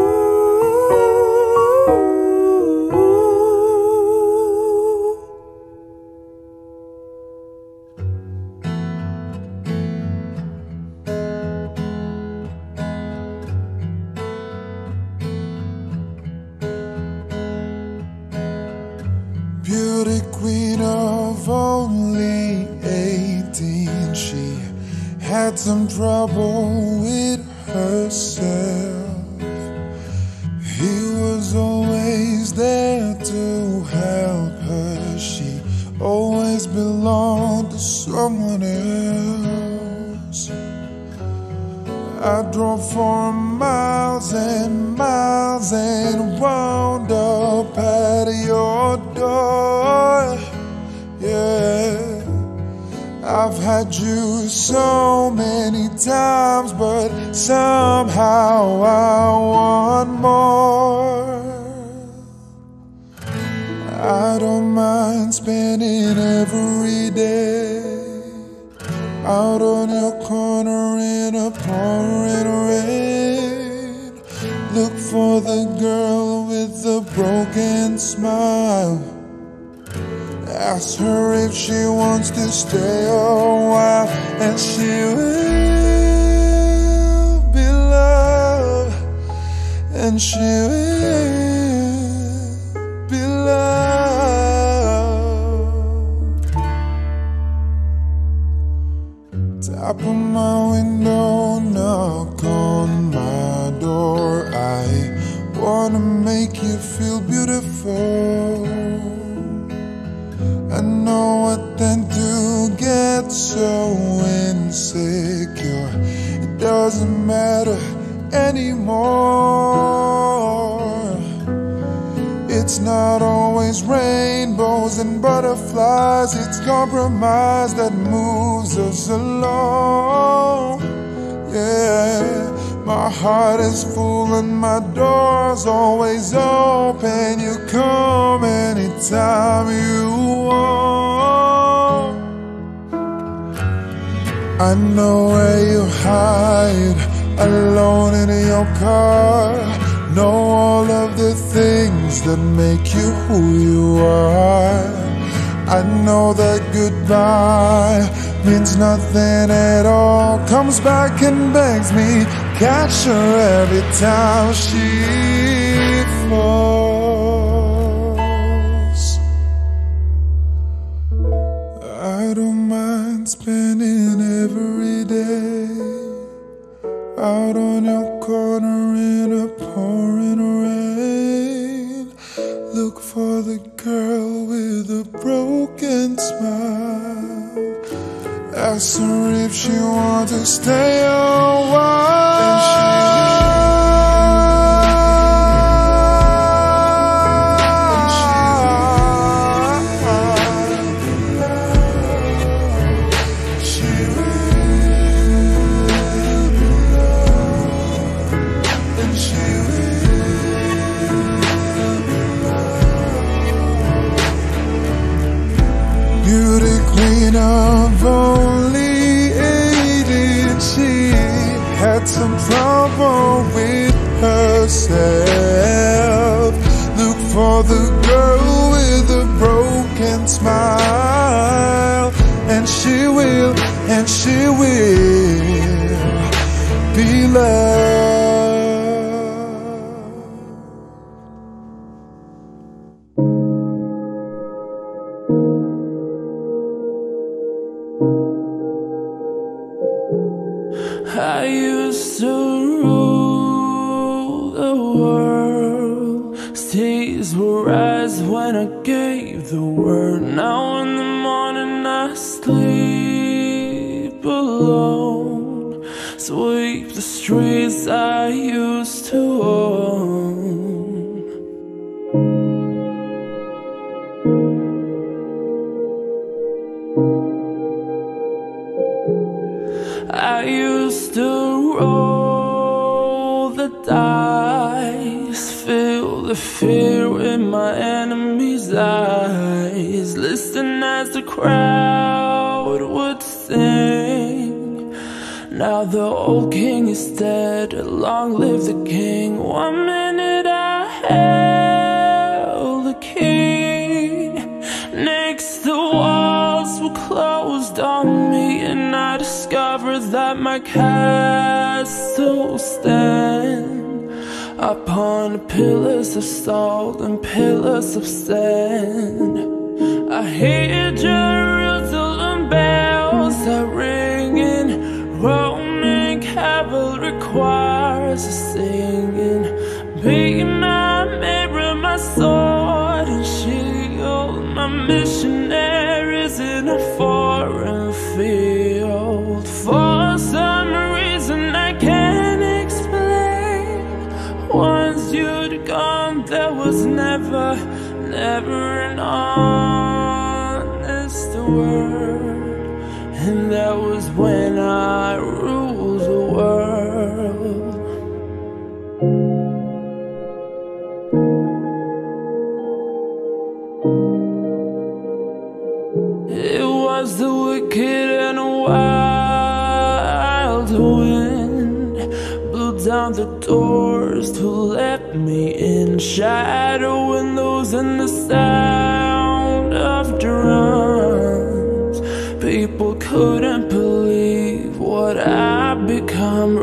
Beauty queen of only eighteen, she had some trouble with herself. He was always there to help her. She always belonged to someone else. I drove for miles and miles and wound up at your door. Yeah, I've had you so many times, but somehow I want more. I don't mind spending every day out on your corner in a pouring rain. Look for she wants to stay a while, and she will be loved, and she will be loved. Tap on my window, knock on my door. I wanna make you feel beautiful. I know I tend to get so insecure. It doesn't matter anymore. It's not always rainbows and butterflies. It's compromise that moves us along. Yeah, my heart is full and my door's always open. You come anytime you want. I know where you hide, alone in your car. Know all of the things that make you who you are. I know that goodbye means nothing at all. Comes back and begs me, catch her every time she falls. I don't mind spending every day out on your corner in a pouring rain. Look for the girl with a broken smile. Ask her if she wants to stay a while, and she queen of only eighteen, she had some trouble with herself. Look for the girl with a broken smile, and she will, and she will be loved. I used to rule the world. Tears will rise when I gave the word. Now in the morning I sleep alone. Sweep the streets I used to own. I used to roll the dice, feel the fear in my enemy's eyes, listen as the crowd would sing. Now the old king is dead, long live the king. One minute I held the key, next the walls were closed on me, and I discovered that my castle stands upon pillars of salt and pillars of sand. I hear Jerusalem bells are ringing, Roman cavalry choirs are singing. Be my mirror, my sword and shield, my missionaries in a foreign field. For some reason I can't explain, once you'd gone there was never, never an honest word. And that was when I ruled the world. It was the wicked and wild wind blew down the doors to let me in. Shadow windows and the sound of drums. people couldn't believe what I've become.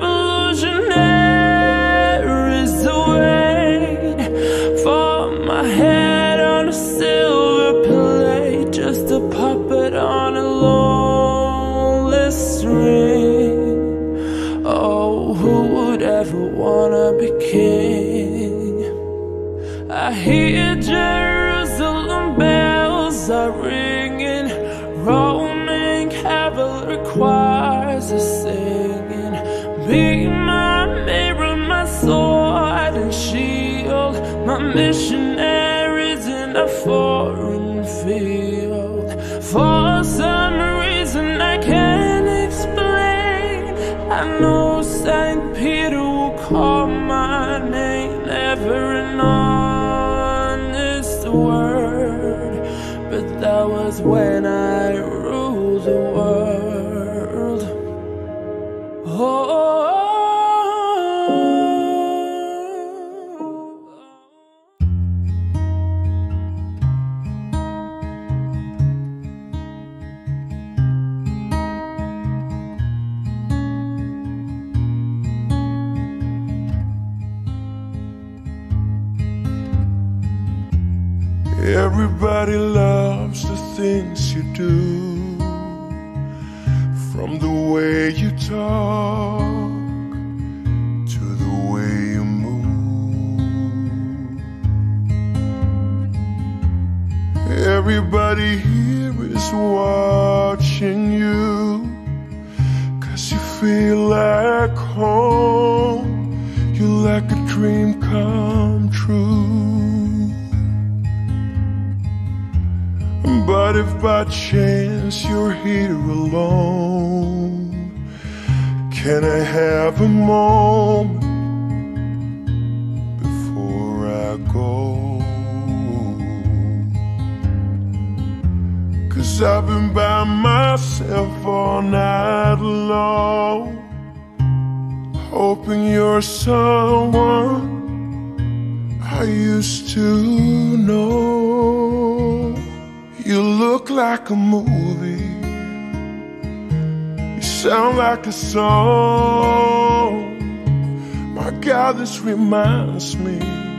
Revolutionary is the weight for my head on a silver plate, just a puppet on a lonely string. Oh, who would ever wanna be king? I hear Jerusalem bells are ringing, Roman cavalry choirs are singing. Be my mirror, my sword and shield, my missionaries in a foreign field. For some reason I can't explain, I know Saint Peter will call my name. Never an honest word, but that was when I ruled the world. Oh, everybody loves the things you do, from the way you talk to the way you move. Everybody here is watching you, 'cause you feel like home. You're like a dream come true. But if by chance you're here alone, can I have a moment before I go? 'Cause I've been by myself all night long, hoping you're someone I used to know. You look like a movie, you sound like a song. My God, this reminds me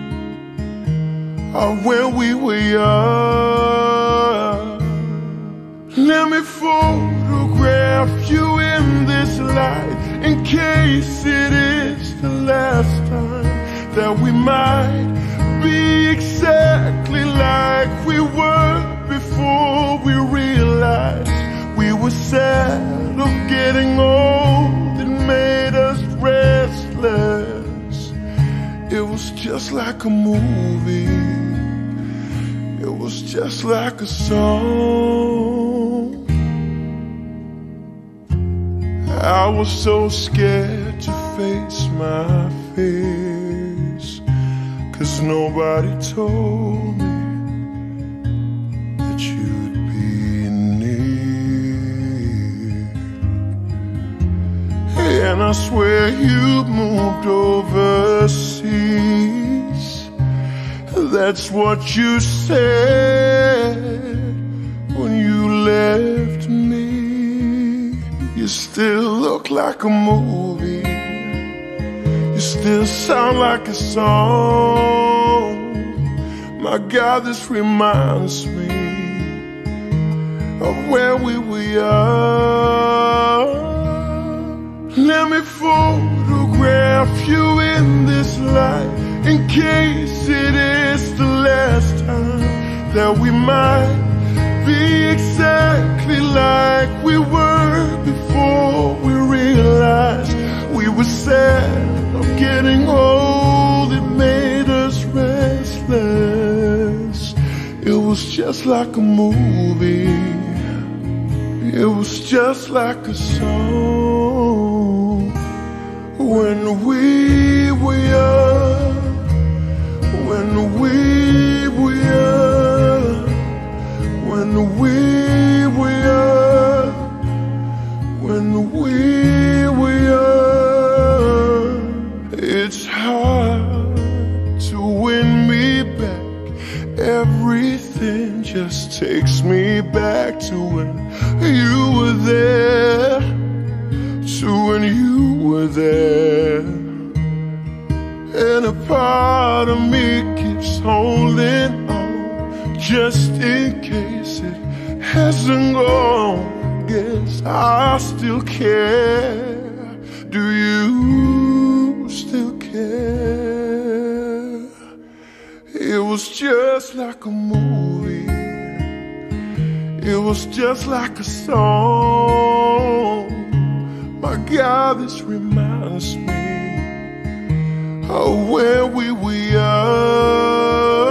of when we were young. Let me photograph you in this light, in case it is the last time that we might be exactly like we were before we realized we were sad of getting old. It made us restless. It was just like a movie, it was just like a song. I was so scared to face my fears, 'cause nobody told me and I swear you moved overseas. That's what you said when you left me. You still look like a movie, you still sound like a song. My God, this reminds me of when we were young. Let me photograph you in this light, in case it is the last time that we might be exactly like we were before we realized we were sad of getting old. It made us restless. It was just like a movie, it was just like a song. When we were young, when we were young, when we were young, when we were young. It's hard to win me back, everything just takes me back to when you when you were there. And a part of me keeps holding on, just in case it hasn't gone. Guess I still care. Do you still care? It was just like a movie, it was just like a song. My God, this reminds me of when we were young.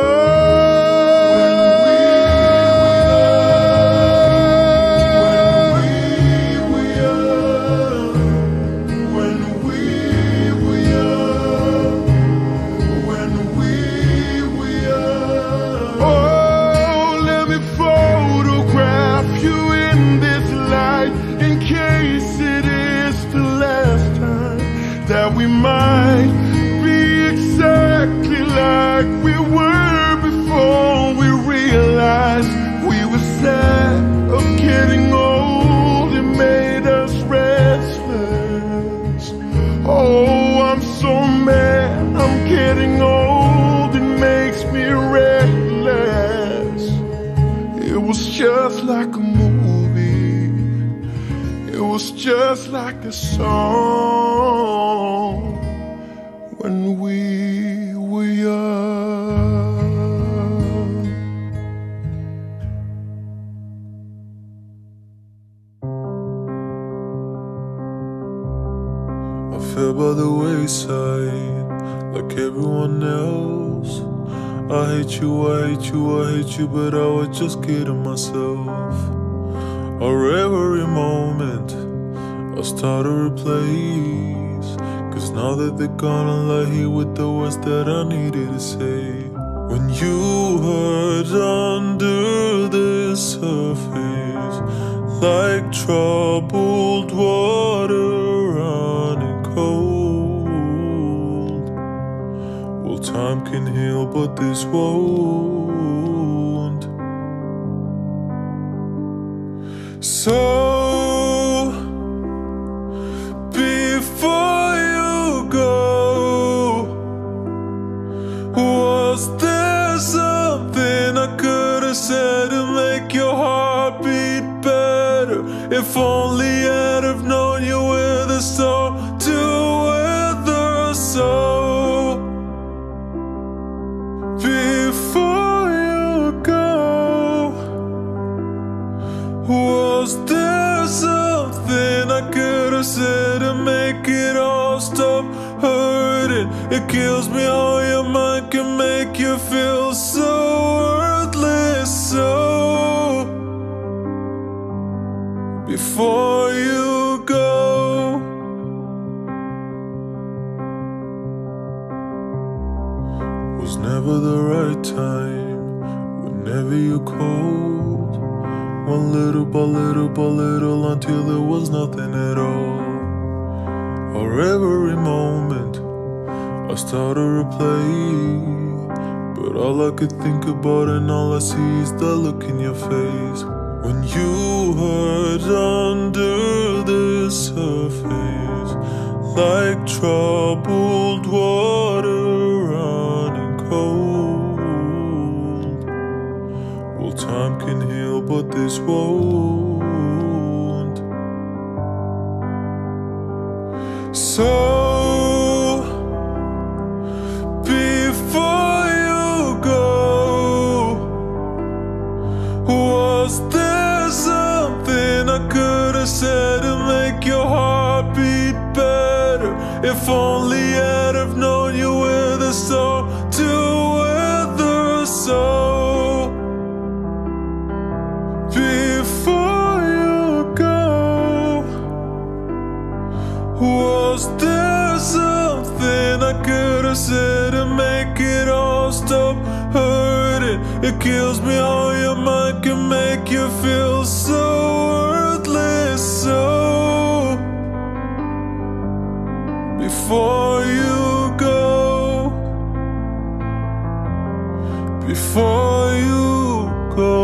That we might be exactly like we were before we realized we were sad of getting old. It made us restless. Oh, I'm so mad I'm getting old. It makes me reckless. It was just like a movie, it was just like a song when we were young. I fell by the wayside like everyone else. I hate you, I hate you, I hate you, but I was just kidding myself. Or every moment I start to replace, cause now that they're gone, I lie here with the words that I needed to say. When you hurt under the surface, like troubled water running cold. Well, time can heal, but this won't. So before you go, was there something I could have said to make your heart beat better? If only I'd have known you were the soul to weather a soul. Before you go, was there something I could have said to make it all stop hurting? It kills me how your mind can make you feel so worthless. So before you go, was never the right time, whenever you called. One little by little by little until there was nothing at all. Or every moment I start to replay, but all I could think about and all I see is the look in your face. When you hurt under the surface, like troubled water running cold. Well, time can heal, but this won't. So before you go, was there something I could have said to make your heart beat better? If only I'd have known you were the soul to weather a soul. Before you go, was there something I could have said to make it all stop hurting? It kills me how your mind can make you feel so worthless. So before you go, before you go,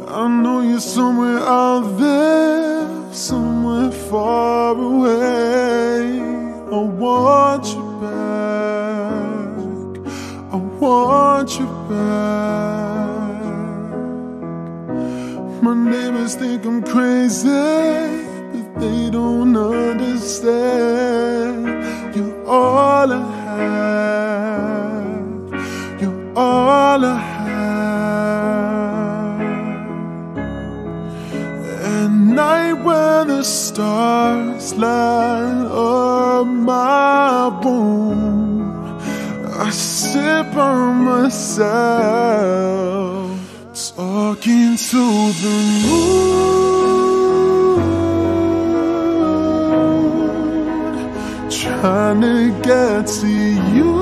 I know you're somewhere out there, somewhere far away. I want you back, I want you back. My neighbors think I'm crazy, but they don't understand. You're all I have, you're all I have. At night when the stars light up my room, I sit by myself, talking to the moon, trying to get to you.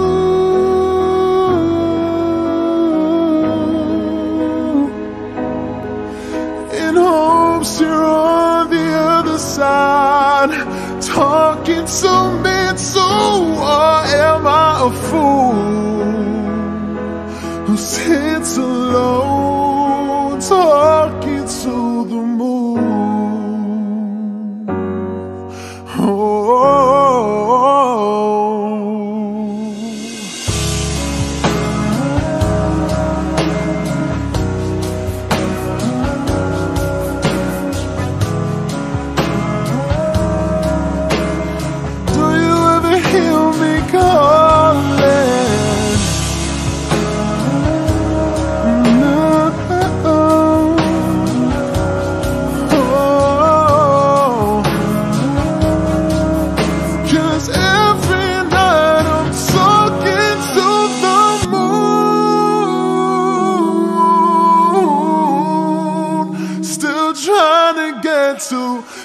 In hopes you're on the other side, talking to me too. Or am I a fool who sits alone, talking to the moon? Oh. Trying to get to